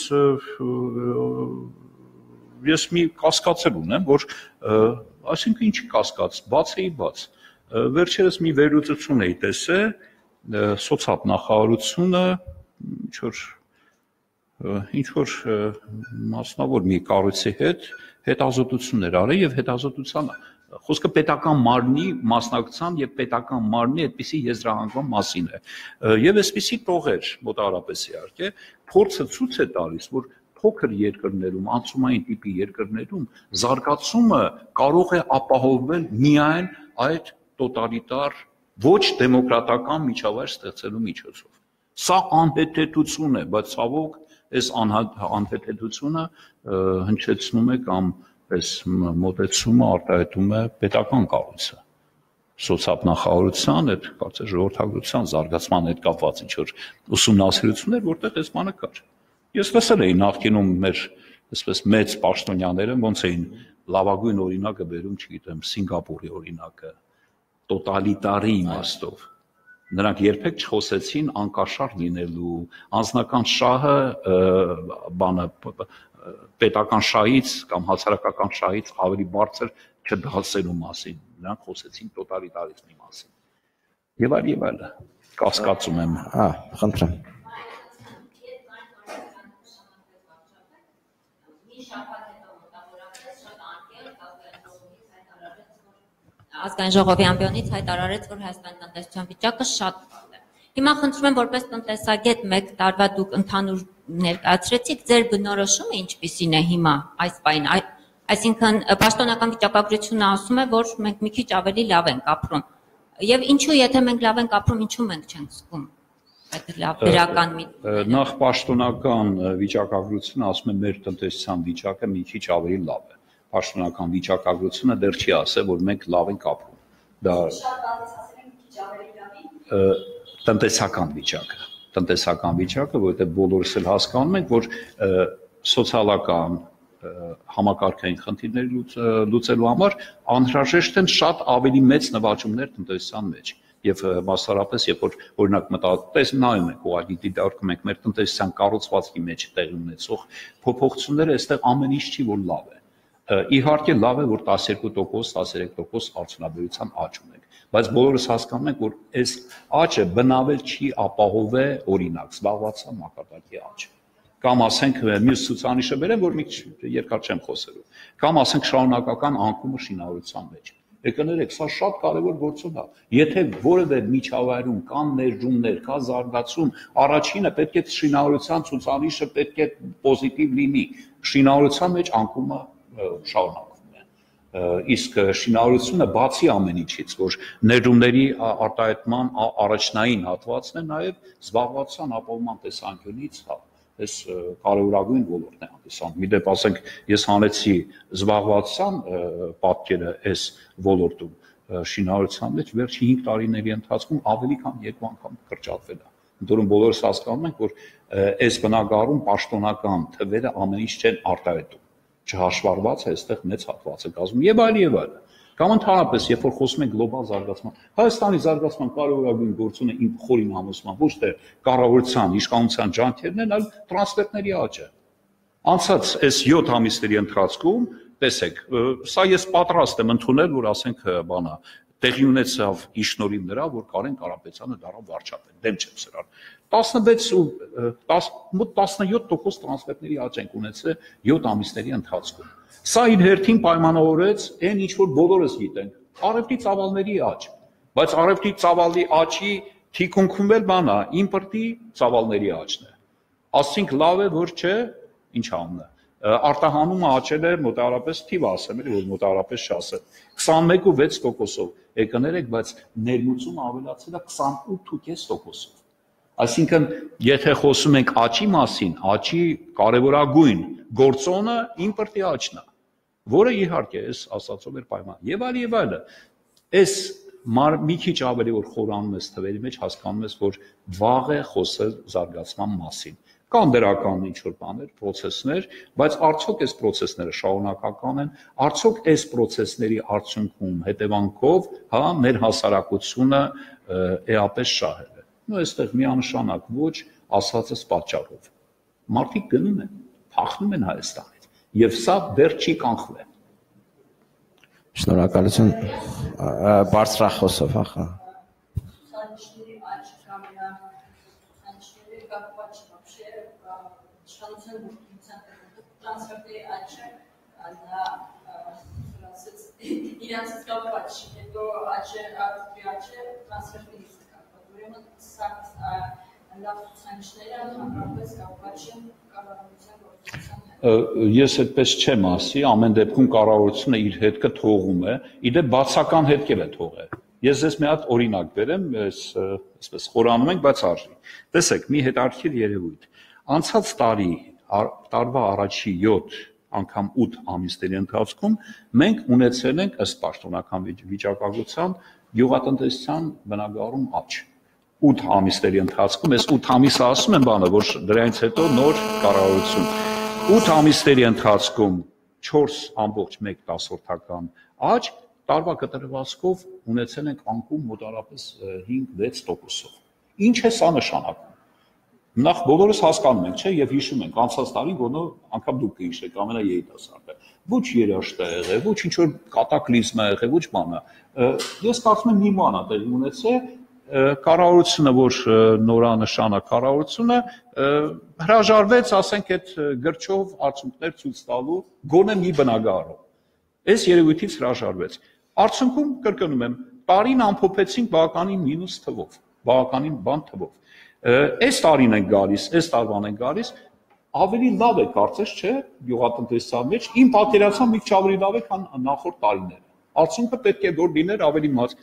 ես մի կասկածել ունեմ, որ այսինքն ինչ կասկած, բաց էի բաց։ Վերջերս մի վերլուծություն էի տեսել, սոցիալ նախարարությունը ինչ որ ինչ որ մասնավոր մի կառույցի հետ հետազոտություններ արել եւ հետազոտության խոսքը պետական մարմնի մասնակցության եւ պետական մարմնի այդպիսի եզրահանգման մասին է եւ այսպիսի տողեր մոտարապես իհարկե փորձը ցույց է տալիս որ փոքր երկրներում անցումային տիպի երկրներում զարգացումը կարող է ապահովվել միայն այդ տոտալիտար ոչ դեմոկրատական միջավայր ստեղծելու միջոցով սա անհեթեթություն է բայց ցավոք այս անհեթեթությունը հնչեցնում է կամ այս մոտեցումը արտահայտում է պետական կառույցը սոցիալ-նախարարության այդ կարծես ժողովրդագրության զարգացման հետ կապված ինչ որ ուսումնասիրություններ որտեղ այս բանը կար ես լսել էի նախկինում մեր այսպես մեծ պաշտոնյաները ոնց էին լավագույն օրինակը բերում չգիտեմ Սինգապուրի օրինակը տոտալիտարի իմաստով նրանք երբեք չխոսեցին անկաշառ լինելու անձնական շահը բանը պետական շահից կամ հասարակական շահից ավելի բարձր չդասելու մասին նրանք խոսեցին տոտալիտարիզմի մասին եւ այլ եւ այլ կասկածում եմ հա խնդրեմ Ազգային ժողովի ամբիոնից հայտարարեց, որ Հայաստանի տնտեսության վիճակը շատ վատ է։ Հիմա խնդրում եմ, որպես տնտեսագետ մեկ տարվա դուք ընդհանուր ներկայացրեցիք, ձեր բնորոշումը ինչպիսին է հիմա այս պահին, այսինքն պաշտոնական վիճակագրությունը ասում է, որ մենք մի քիչ ավելի լավ ենք ապրում։ Եվ ինչու, եթե մենք լավ ենք ապրում, ինչու մենք չենք զգում այդ լավ դրական մի Նախ պաշտոնական վիճակագրությունը ասում է մեր տնտեսության վիճակը մի քիչ ավելի լավ է։ Պաշտոնական վիճակագրությունը դեռ չի ասել, որ մենք լավ ենք ապրում։ Դա տնտեսական վիճակը, տնտեսական վիճակը, որովհետև բոլորս էլ հասկանում ենք, որ սոցիալական համակարգային խնդիրներ լուծելու համար անհրաժեշտ են շատ ավելի մեծ նվաճումներ տնտեսության մեջ։ Եվ մասնավորապես, երբ որ օրինակ մտածես նայում ենք ուղղակի դիտարկում ենք մեր տնտեսության կառուցվածքի մեջ տեղի ունեցող փոփոխությունները, այստեղ ամեն ինչ չի որ լավ է։ Իհարկե լավ է, որ տասներկու տոկոս, տասներեք տոկոս արդյունաբերության աճ ունենք, բայց բոլորս հասկանում ենք, որ այս աճը բնավել չի ապահովե օրինակ զբաղվածության մակարդակի աճ։ Կամ ասենք մյուս ցուցանիշը բերեմ, որ մի երկար չեմ խոսելու։ Կամ ասենք շարունակական անկումը շինարարության մեջ։ Եկներեք, սա շատ կարևոր գործոն է։ Եթե որևէ միջավայրում կան ներդրումներ, կա զարգացում, առաջինը պետք է շինարարության ցուցանիշը պետք է պոզիտիվ լինի։ Շինարարության մեջ անկումը շարունակվում է։ իսկ շինարարությունը բացի ամեն ինչից, որ ներդրումների արտահայտման առաջնային հատվածն է, նաև զբաղվածության ապահովման տեսանկյունից այս կարևորագույն ոլորտն է հանդիսանում։ Մի դեպ ասենք, ես հանեցի զբաղվածության պատկերը այս ոլորտում շինարարության մեջ վերջի հինգ տարիների ընթացքում ավելի քան երկու անգամ կրճատվել է։ Ընդորում բոլորս հասկանում ենք, որ այս բնակարարում պաշտոնական թվերը ամեն ինչ չեն արտահայտում, չհաշվառված է այստեղ մեծ հատվածը կազմում եւ այլ եւ այլ։ Կամ ընդհանրապես, երբ որ խոսում ենք գլոբալ զարգացման, Հայաստանի զարգացման կարևորագույն գործոնը իմ խորին համոզման ոչ թե կառավարության, իշխանության ջանքերն են, այլ տրանսֆերտների աճը։ Անցած այս յոթ ամիսների ընթացքում, տեսեք, սա ես պատրաստ եմ ընդունել, որ ասենք բանա տեղի ունեցավ իշնորհիվ նրա, որ Կարեն Կարապետյանը դառավ վարչապետ, դեմ չեմ սրան։ տասնվեց ու մոտ տասնյոթ տոկոս տրանսֆերտների աճ ենք ունեցել յոթ ամիսների ընթացքում։ Սա իր հերթին պայմանավորեց այն, ինչ որ բոլորս գիտենք, առևտրի ծավալների աճ, բայց առևտրի ծավալի աճի թիկունքում էլ բան է, իմպորտի ծավալների աճն է։ Ասենք լավ է, որ չէ, ինչ անունը, արտահանումը աճել է մոտավորապես թիվ ասեմ, էլի որ մոտավորապես չասեմ, քսանմեկ ու վեց տոկոսով, եկներեք, բայց ներմուծումը ավելացել է քսանութ ու կես տոկոսով։ Այսինքն, եթե խոսում ենք աճի մասին, աճի կարևորագույն գործոնը իմպորտի աճն է, որը իհարկե այս ասածով էր պայման։ Եվ այլ եւ այլը։ Այս մի քիչ ավելի որ խորանում ես թվերի մեջ, հասկանում ես, որ վաղ է խոսել զարգացման մասին։ Կան դրական ինչ-որ բաներ, պրոցեսներ, բայց արդյոք այս պրոցեսները շարունակական են, արդյոք այս պրոցեսների արդյունքում հետևանքով, հա, մեր հասարակությունը էապես շահել է։ Նո այստեղ միանշանակ ոչ ասածս պատճառով։ Մարդիկ գնում են, փախնում են Հայաստանից, եւ սա դեռ չի կանխվել։ Շնորհակալություն, բարձրախոսով, ախա։ Տրանսֆերտների աճը, նա իրանցից կապված չի, հետո աճը, արդյունքի աճը տրանսֆերտներից կապված, ուրեմն սա լավ ցուցանիշներ են, հանրապես կապված չեն կառավարության գործունեության հետ։ Ես այդպես չեմ ասի, ամեն դեպքում կառավարությունը իր հետքը թողում է, իդեպ բացական հետքեր է թողել։ Ես ձեզ մի հատ օրինակ բերեմ, այսպես խորանում ենք, բայց արժի։ Տեսեք, մի հետաքրքիր երևույթ։ Անցած տարի տարվա առաջի յոթ անգամ ութ ամիսների ընթացքում մենք ունեցել ենք ըստ պաշտոնական վիճակագրության գյուղատնտեսության բնագավառում աճ։ ութ ամիսների ընթացքում, այս ութ ամիսը ասում են բանը, որ դրանից հետո նոր կառավարություն։ ութ ամիսների ընթացքում չորս ամբողջ մեկ տասնորդական աճ, տարվա կտրվածքով ունեցել ենք անկում մոտավորապես հինգ վեց տոկոսով։ Ինչ է սա նշանակում։ Նախ բոլորս հասկանում ենք, չէ, եւ հիշում ենք, անցած տարի ոնո անգամ դուք կհիշեք, ամենաերիտասարդը։ Ոչ երաշտ է եղել, ոչ ինչ որ կատակլիզմ է եղել, ոչ բան է։ Ես կարծում եմ մի բան է տեղի ունեցել, կառավարությունը, որ նորանշանակ կառավարությունը հրաժարվեց, ասենք, այդ գրչով արդյունքներ ցույց տալու գոնե մի բնագավառում։ Այս երևույթից հրաժարվեց։ Արդյունքում կրկնում եմ, տարին ամփոփեցինք բավականին մինուս թվով, բավականին բան թվով։ Այս տարին են գալիս, այս տարվան են գալիս, ավելի լավ է կարծես, չէ, գյուղատնտեսության մեջ, իմ պատկերացան մի քիչ ավելի լավ է, քան նախորդ տարիները։ Արդյունքը պետք է որ լիներ ավելի մած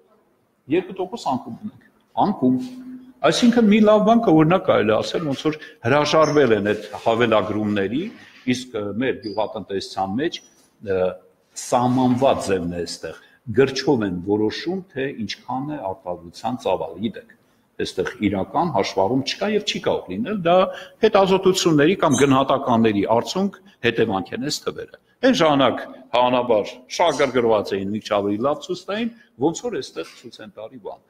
երկու տոկոս անկում ունենք։ Անկում։ Այսինքն մի լավ բան կա, որ նա կարելի ասել, ոնց որ հրաժարվել են այդ հավելագրումների, իսկ մեր գյուղատնտեսության մեջ սահմանված ձևն է այստեղ։ Գրչով են որոշում, թե ինչքան է արտադրության ծավալը, գիտեք։ Այստեղ իրական հաշվառում չկա եւ չի կարող լինել, դա հետազոտությունների կամ գնահատականների արդյունք հետևանք են այս թվերը։ Այն ժամանակ հանրաբար շահագրգռված էին մի քիչ ավելի լավ ցույց տային, ոնց որ այստեղ ցույց են տալի բան։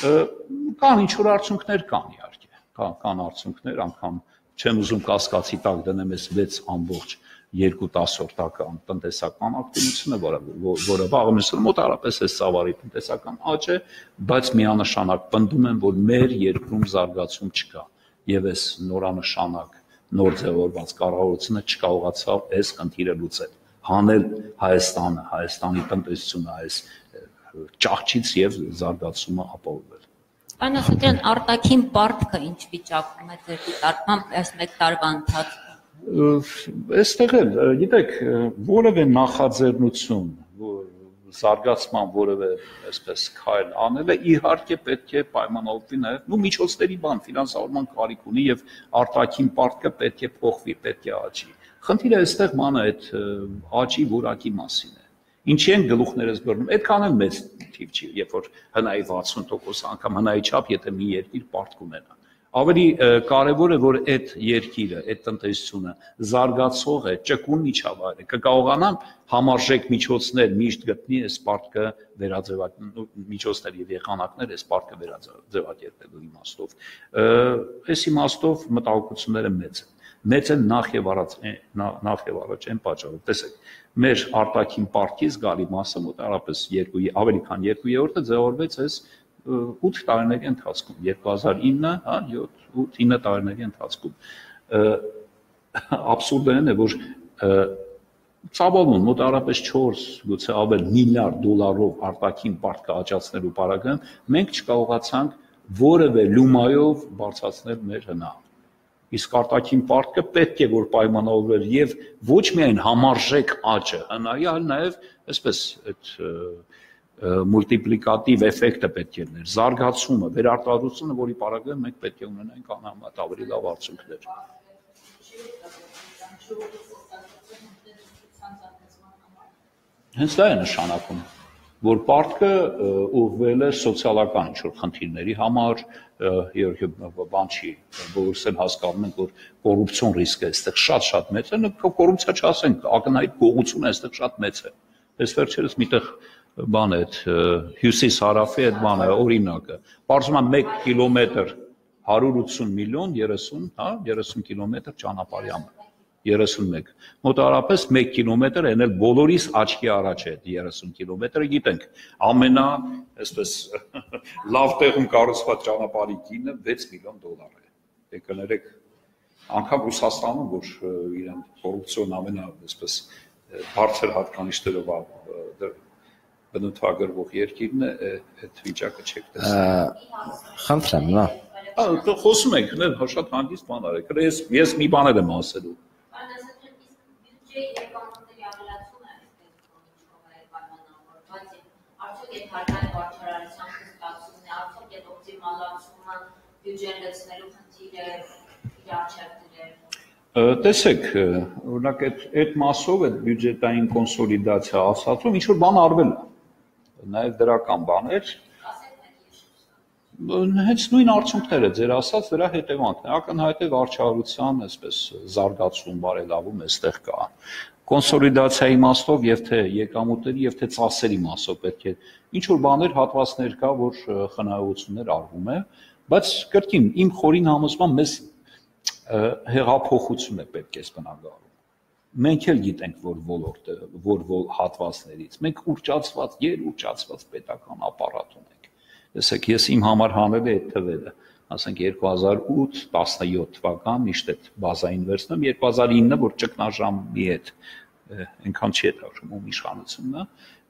Կան ինչ որ արդյունքներ կան իհարկե, կան կան արդյունքներ, անգամ չեմ ուզում կասկածի տակ դնեմ այս վեց ամբողջ երկու տասնորդական տնտեսական ակտիվությունը, որը որը վաղեմիսը մոտարապես է սավարի տնտեսական աճ է, բայց միանշանակ պնդում են, որ մեր երկրում զարգացում չկա եւ այս նորանշանակ նոր ձևավորված կառավարությունը չկարողացավ այս խնդիրը լուծել, հանել Հայաստանը, Հայաստանի տնտեսությունը այս ճահճից եւ զարգացումը ապահովել։ Պարոն Ասատրյան, արտաքին պարտքը ինչ վիճակում է ձեր դիտարկմամբ այս մեկ տարվա ընթացքում։ Այստեղ էլ, գիտեք, որևէ նախաձեռնություն, զարգացման որևէ այսպես քայլ անելը իհարկե պետք է պայմանավորվի նաև ու միջոցների բան ֆինանսավորման կարիք ունի եւ արտաքին պարտքը պետք է փոխվի, պետք է աճի։ Խնդիրը այստեղ մանա այդ աճի որակի մասին է։ Ինչի են գլուխներս բռնում, այդքան էլ մեծ թիվ չի, երբ որ հնայի վաթսուն տոկոս անգամ հնայի չափ, եթե մի երկիր պարտք ունենա։ Ավելի կարևոր է, որ այդ երկիրը, այդ տնտեսությունը զարգացող է, ճկուն միջավայր է, կկարողանան համարժեք միջոցներ միշտ գտնի այս պարտքը վերաձևակերպելու միջոցներ եւ եղանակներ այս պարտքը վերաձևակերպելու իմաստով։ Այս իմաստով մտահոգությունները մեծ են։ Մեծ են նախ եւ առաջ նախ եւ առաջ այն պատճառով։ Տեսեք, մեր արտաքին պարտքի զգալի մասը մոտավորապես երկու ավելի քան երկու երրորդը ձևավորվեց այս ութ տարիների ընթացքում, երկու հազար ինը, հա, ութ ինը տարիների ընթացքում։ Աբսուրդն է, որ ծավալուն մոտավորապես չորս, գուցե ավել միլիարդ դոլարով արտաքին պարտքը աճացնելու պարագայում մենք չկարողացանք որևէ լումայով բարձրացնել մեր հնա։ Իսկ արտաքին պարտքը պետք է որ պայմանավորվեր եւ ոչ միայն համարժեք աճը հնայի, այլ նաեւ այսպես այդ մուլտիպլիկատիվ էֆեկտը պետք է լիներ, զարգացումը, վերարտադրությունը, որի պարագայում մենք պետք է ունենանք անհամեմատ ավելի լավ արդյունքներ։ Հենց դա է նշանակում, որ պարտքը ուղղվել է սոցիալական ինչ-որ խնդիրների համար, բան չի, բոլորս էլ հասկանում ենք, որ կոռուպցիոն ռիսկը այստեղ շատ-շատ մեծ է, կոռուպցիա չասենք, ակնհայտ գողությունը այստեղ շատ մեծ է։ Այս վերջերս միտեղ բան է, հյուսիս հարավի այդ բանը, օրինակը, պարզում է մեկ կիլոմետր հարյուր ութսուն միլիոն, երեսուն, հա, երեսուն կիլոմետր ճանապարհյա երեսունմեկ, մոտավորապես մեկ կիլոմետր են էլ բոլորիս աչքի առաջ է երեսուն կիլոմետրը, գիտենք, ամենա, այսպես, լավ տեղում կառուցված ճանապարհի գինը վեց միլիոն դոլար է, եք կներեք, անգամ Ռուսաստանում, որ իրեն կոռուպցիոն ամենա, այսպես, բարձր հատկանիշներով բնութագրվող երկիրն է, այդ վիճակը չեք տեսնում։ Խնդրեմ, նա։ Խոսում ենք, շատ հանգիստ բան արեք, ես մի բաներ եմ ասելու։ Տեսեք, օրինակ այդ մասով այդ բյուջետային կոնսոլիդացիա ասածում ինչ որ բան արվել է, նաև դրական բաներ, հենց նույն արդյունքները ձեր ասած դրա հետևանքն է, ակնհայտ է վարչահարության այսպես զարգացում, բարելավում այստեղ կա։ Կոնսոլիդացիայի իմաստով եւ թե եկամուտների եւ թե ծախսերի մասով պետք է ինչ որ բաներ հատվածներ կա, որ խնայողություններ արվում է, բայց կրկին իմ խորին համոզմամբ մեզ հեղափոխություն է պետք է բնագավառում։ Մենք էլ գիտենք, որ ոլորտը, որ հատվածներից մենք ուռճացված, երուռճացված պետական ապարատ ունենք։ Տեսեք, ես իմ համար հանել եմ այդ թվերը, ասենք երկու հազար ութ տասնյոթ թվական միշտ այդ բազային վերցնում, երկու հազար ինը, որ ճգնաժամի հետ այնքան չի հետաքրքրում իշխանությունը,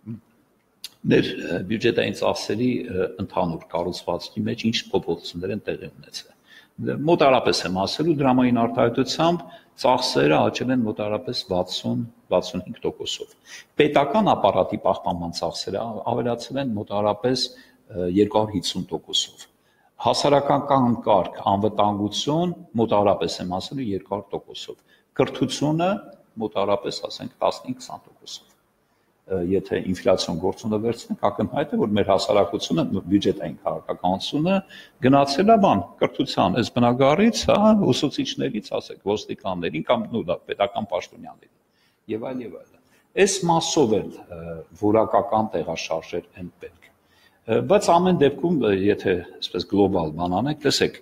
մեր բյուջետային ծախսերի ընդհանուր կառուցվածքի մեջ ինչ փոփոխություններ են տեղի ունեցել։ Մոտարապես եմ ասելու, դրամային արտահայտությամբ ծախսերը աճել են մոտարապես վաթսուն վաթսունհինգ տոկոսով։ Պետական ապարատի պահպանման ծախսերը ավելացել են մոտարապես երկու հարյուր հիսուն տոկոսով։ Հասարակական կարգ, անվտանգություն մոտարապես եմ ասելու երկու հարյուր տոկոսով։ Կրթությունը մոտարապես ասենք տասնհինգ քսան տոկոսով։ Եթե ինֆլյացիոն գործոնը վերցնենք, ակնհայտ է, որ մեր հասարակությունը բյուջետային քաղաքականությունը գնացել է բան կրթության, այս բնագավառից, հա, ուսուցիչներից, ասեք, ոստիկաններին կամ նո դա պետական պաշտոնյաներին եւ այլ եւ այլ։ Այս մասով էլ որակական տեղաշարժեր են պետք։ Բայց ամեն դեպքում, եթե այսպես գլոբալ բան անենք, տեսեք,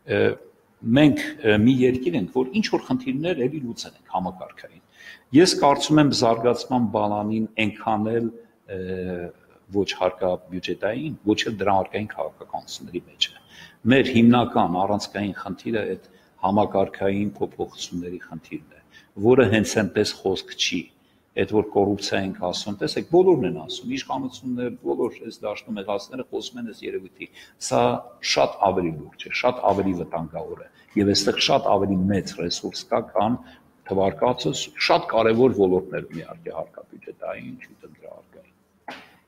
մենք մի երկիր ենք, որ ինչ որ խնդիրներ էլի լուծել ենք համակարգային։ Ես կարծում եմ զարգացման բանանին այնքան էլ ոչ հարկաբյուջետային, ոչ էլ դրամարկային քաղաքականությունների մեջ է։ Մեր հիմնական առանցքային խնդիրը այդ համակարգային փոփոխությունների խնդիրն է, որը հենց այնպես խոսք չի։ Այդ որ կոռուպցիա ենք ասում, տեսեք, բոլորն են ասում, իշխանություններ, բոլոր այս դաշտում եղածները խոսում են այս երևույթի։ Սա շատ ավելի լուրջ է, շատ ավելի վտանգավոր է, եւ այստեղ շատ ավելի մեծ ռեսուրս կա, քան թվարկածս շատ կարևոր ոլորտներում իհարկե հարկաբյուջետային, ինչու դրահարկային։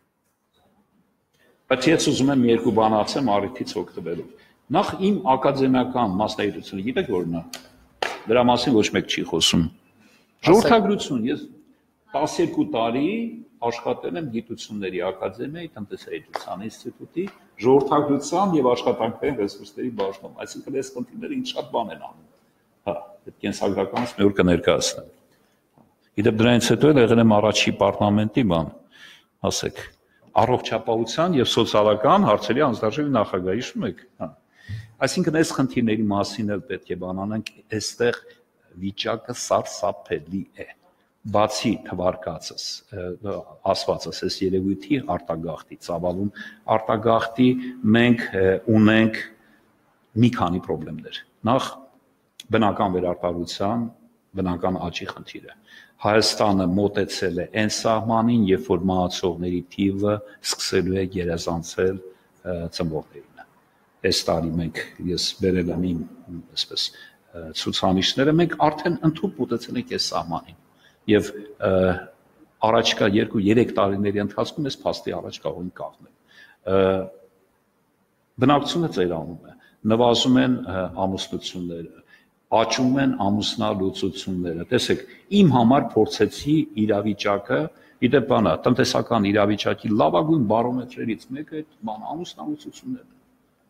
Բայց ես ուզում եմ երկու բան ասեմ առիթից օգտվելով։ Նախ իմ ակադեմիական մասնագիտությունը գիտեք որն է։ Դրա մասին ոչ մեկ չի խոսում։ Ժողովրդագրություն, ես տասներկու տարի աշխատել եմ Գիտությունների ակադեմիայի տնտեսագիտության ինստիտուտի ժողովրդագրության եւ աշխատանքային ռեսուրսների բաժնում, այսինքն այս խնդիրները ինչ շատ բան են անում։ Հա, այդ կենսագրականից մի օր կներկայացնեմ։ Իդեպ դրանից հետո էլ եղել եմ առաջի պարլամենտի բան, ասեք, առողջապահության եւ սոցիալական հարցերի անձնարժեք նախագահ, հիշում եք, հա։ Այսինքն այս խնդիրների մասին էլ պետք է բան անենք, այստեղ վիճակը սարսափելի է։ Բացի թվարկածս, ասվածս այս երևույթի արտագաղթի ծավալում, արտագաղթի մենք ունենք մի քանի խնդիրներ։ Նախ բնական վերարտադրության, բնական աճի խնդիրը։ Հայաստանը մոտեցել է այն սահմանին, երբ որ մահացողների թիվը սկսելու է գերազանցել ծնվողներին։ Այս տարի մենք ես վերել եմ իմ այսպես ցուցանիշները, մենք արդեն ընդհանուր մոտեցել ենք այս սահմանին։ Եվ առաջկա երկու երեք տարիների ընթացքում այս փաստի առաջ կարող ենք կանգնել։ Բնակչությունը ծերանում է, նվազում են ամուսնությունները, աճում են ամուսնալուծությունները։ Տեսեք, իմ համար փորձեցի իրավիճակը, իդեպ բանա, տնտեսական իրավիճակի լավագույն բարոմետրերից մեկը այդ բան ամուսնալուծություններն են։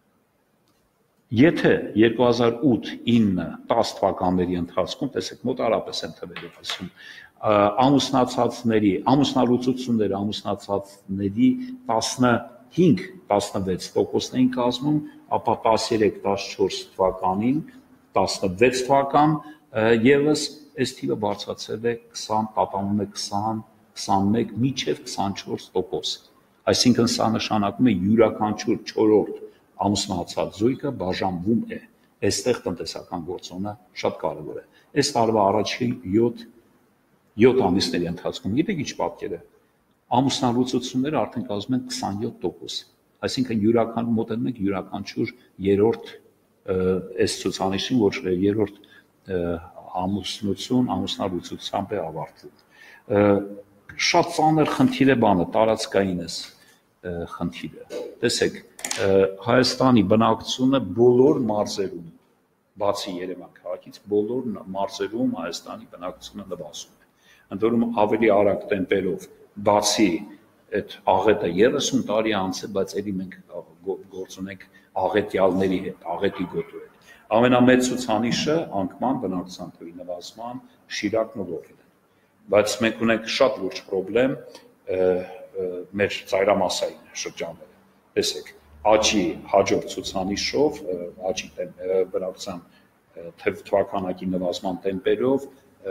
Եթե երկու հազար ութ, ինը, տասը թվականների ընթացքում, տեսեք, մոտարապես են թվերով ասում, ամուսնացածների, ամուսնալուծությունները ամուսնացածների տասնհինգ տասնվեց տոկոսն էին կազմում, ապա տասներեք տասնչորս թվականին, տասնվեց թվական եւս այս թիվը բարձրացել է քսան, պատանում է քսան, քսանմեկ, մինչև քսանչորս տոկոս։ Այսինքն սա նշանակում է յուրաքանչյուր չորրորդ ամուսնացած զույգը բաժանվում է։ Այստեղ տնտեսական գործոնը շատ կարևոր է։ Այս տարվա առաջին յոթ ամիսների ընթացքում գիտեք ինչ պատկեր է։ Ամուսնալուծությունները արդեն կազմում են քսանյոթ տոկոս։ Այսինքն յուրական մոտենում ենք յուրաքանչյուր երրորդ այս ցուցանիշին, որ երրորդ ամուսնություն ամուսնալուծությամբ է ավարտվում։ Շատ ծանր խնդիր է բանը, տարածքային է խնդիրը։ Տեսեք, Հայաստանի բնակչությունը բոլոր մարզերում, բացի Երևան քաղաքից, բոլոր մարզերում Հայաստանի բնակչությունը նվազում է։ Ընդ որում ավելի արագ տեմպերով, բացի այդ աղետը երեսուն տարի անց է, բայց ելի մենք գործ ունենք աղետյալների հետ, աղետի գոտու հետ։ Ամենամեծ ցուցանիշը անկման բնակչության թվի նվազման Շիրակն ու Լոռին են։ Բայց մենք ունենք շատ լուրջ խնդրեմ մեր ծայրամասային շրջանները։ Տեսեք, աճի հաջորդ ցուցանիշով, աճի բնակչության թվականակի նվազման տեմպերով,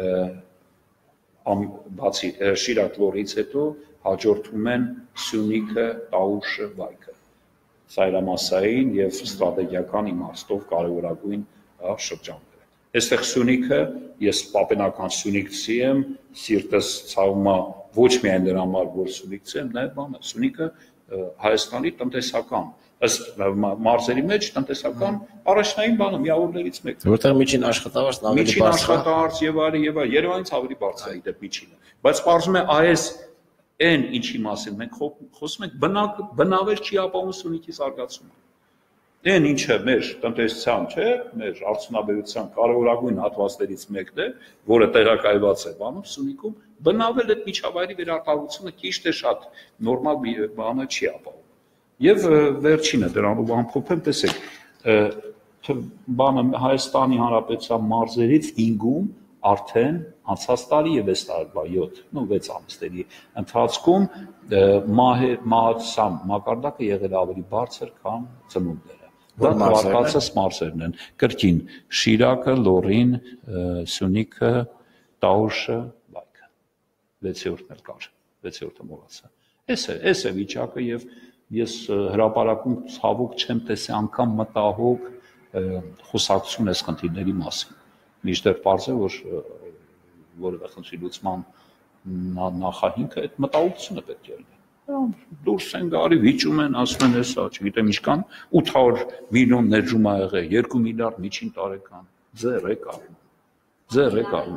բացի Շիրակ Լոռից հետո հաջորդում են Սյունիքը, Տաուշը, Վայքը։ Ծայրամասային եւ ստրատեգիական իմաստով կարևորագույն շրջաններ են։ Այստեղ Սյունիքը, ես պապենական սյունիքցի եմ, սիրտս ցավում է ոչ միայն դրա համար, որ սյունիքցի եմ, նաեւ բանը, Սյունիքը Հայաստանի տնտեսական, ըստ մարզերի մեջ տնտեսական առաջնային բանը միավորներից մեկն է։ Որտեղ միջին աշխատավարձն ավելի Միջին աշխատավարձ եւ այլ եւ այլ Երևանից ավելի բարձր է դեպի միջինը։ Բայց պարզվում է այս այն ինչի մասին մենք խոսում ենք բնավ չի ապահովում Սյունիքի զարգացումը։ Այն ինչը մեր տնտեսության, չէ, մեր արդյունաբերության կարևորագույն հատվածներից մեկն է, որը տեղակայված է բանում Սյունիքում, բնավել այդ միջավայրի վերարտադրությունը ճիշտ է շատ նորմալ բանը չի ապահովում։ Եվ վերջինը դրանով ամփոփեմ, տեսեք, բանը Հայաստանի Հանրապետության մարզերից հինգում արդեն անցած տարի եւ այս տարվա յոթ, նո վեց ամիսների ընթացքում մահացան մակարդակը եղել ավելի բարձր, քան ծնունդները։ Դա թվարկածս մարզերն են, կրկին Շիրակը, Լոռին, Սյունիքը, Տաուշը, Վայքը։ վեցերորդն էլ կար, վեցերորդը մոռացա։ Էս է, էս է վիճակը եւ ես հրապարակում ցավոք չեմ տեսել անգամ մտահոգ խոսակցություն այս խնդիրների մասին։ Միշտեր պարզ է, որ որևէ խնդրի լուծման նախահինքը այդ մտահոգությունը պետք է լինի։ Դուրս են գալի, վիճում են, ասում են էսա, չգիտեմ ինչքան, ութ հարյուր միլիոն ներդրում ա եղել, երկու միլիարդ միջին տարեկան, ձեռ է կառնում, ձեռ է կառնում։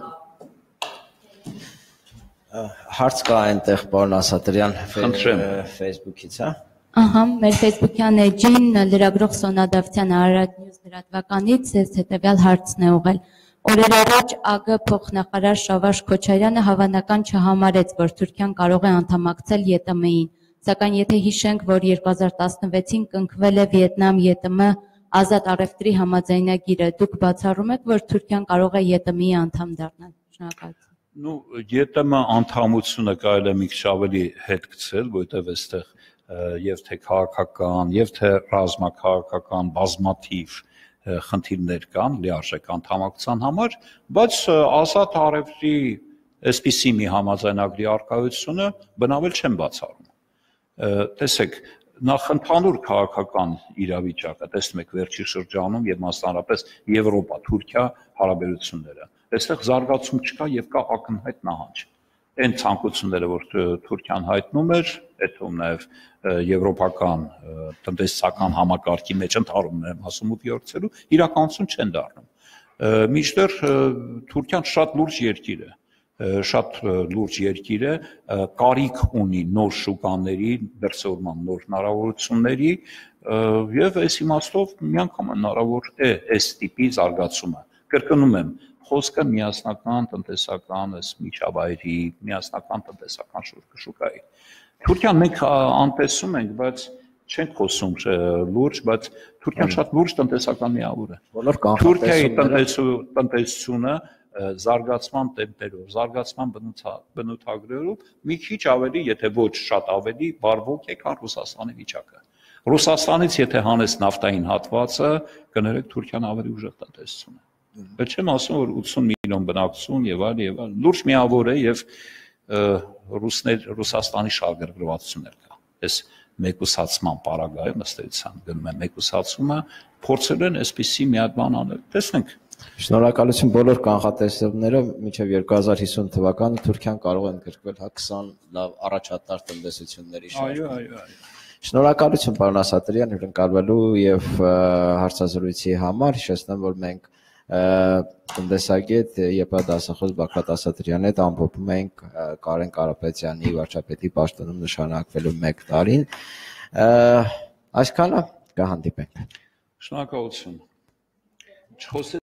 Հարց կա այնտեղ, պարոն Ասատրյան, Խնդրեմ։ Facebook-ից, հա։ Ահա, մեր Facebook-յան էջին լրագրող Սոնա Դավթյանը Արարատ News լրատվականից ես հետևյալ հարցն է ուղղել։ Օրեր առաջ ԱԳ փոխնախարար Շավարժ Քոչարյանը հավանական չհամարեց, որ Թուրքիան կարող է անդամակցել ԵՏՄ-ին, սակայն եթե հիշենք, որ երկու հազար տասնվեցին կնքվել է Վիետնամ-ԵՏՄ ազատ առևտրի համաձայնագիրը, դուք բացառում եք, որ Թուրքիան կարող է ԵՏՄ-ի անդամ դառնալ։ Շնորհակալություն։ Ну, ԵՏՄ անդամությունը կարելի է մի քիչ ավելի հետ գցել, որովհետև այստեղ եւ թե քաղաքական, եւ թե ռազմաքաղաքական բազմաթիվ խնդիրներ կան լիարժեք անդամակցության համար, բայց ազատ առևտրի այսպիսի մի համաձայնագրի արկայությունը բնավել չեմ բացառում։ Տեսեք, նախ ընդհանուր քաղաքական իրավիճակը, տեսնում եք վերջի շրջանում եւ մասնավորապես Եվրոպա-Թուրքիա հարաբերությունները, այստեղ զարգացում չկա եւ կա ակնհայտ նահանջ։ Այն ցանկությունները, որ Թուրքիան հայտնում էր, այդում նաև եվրոպական տնտեսական համակարգի մեջ ընդհանրում եմ ասում ու փորձելու, իրականություն չեն դառնում։ Մինչդեռ Թուրքիան շատ լուրջ երկիր է, շատ լուրջ երկիր է, կարիք ունի նոր շուկաների, դրսևորման նոր հնարավորությունների եւ այս իմաստով միանգամայն հնարավոր է այս տիպի զարգացումը։ Կրկնում եմ, խոսքը միասնական տնտեսական այս միջավայրի, միասնական տնտեսական շուկայի։ Թուրքիան մենք անտեսում ենք, բայց չենք խոսում լուրջ, բայց Թուրքիան շատ լուրջ տնտեսական միավոր է։ Թուրքիայի տնտեսությունը զարգացման տեմպերով, զարգացման բնութագրերով մի քիչ ավելի, եթե ոչ շատ ավելի, բարվոք է, քան Ռուսաստանի վիճակը։ Ռուսաստանից եթե հանես նավթային հատվածը, կներեք Թուրքիան ավելի ուժեղ տնտեսություն է։ Բայց չեմ ասում, որ ութսուն միլիոն բնակչություն եւ այլ եւ այլ լուրջ միավոր է եւ ռուսներ Ռուսաստանի շահագրգռվածություններ կա։ Այս մեկուսացման պարագայում ըստ էության գնում է մեկուսացումը, փորձել են այսպիսի մի հատ բան անել։ Տեսնենք։ Շնորհակալություն բոլոր կանխատեսումները մինչև երկու հազար հիսուն թվականը Թուրքիան կարող է ընդգրկվել հա քսան լավ առաջատար տնտեսությունների շարքում։ Այո, այո, այո։ Շնորհակալություն պարոն Ասատրյան հյուրընկալվելու եւ հարցազրույցի համար։ Հիշեցնեմ, որ մենք տնտեսագետ ԵՊԱ դասախոս Բագրատ Ասատրյանի հետ ամփոփում ենք Կարեն Կարապետյանի վարչապետի պաշտոնում նշանակվելու մեկ տարին։ Այսքանը կհանդիպենք։ Շնորհակալություն։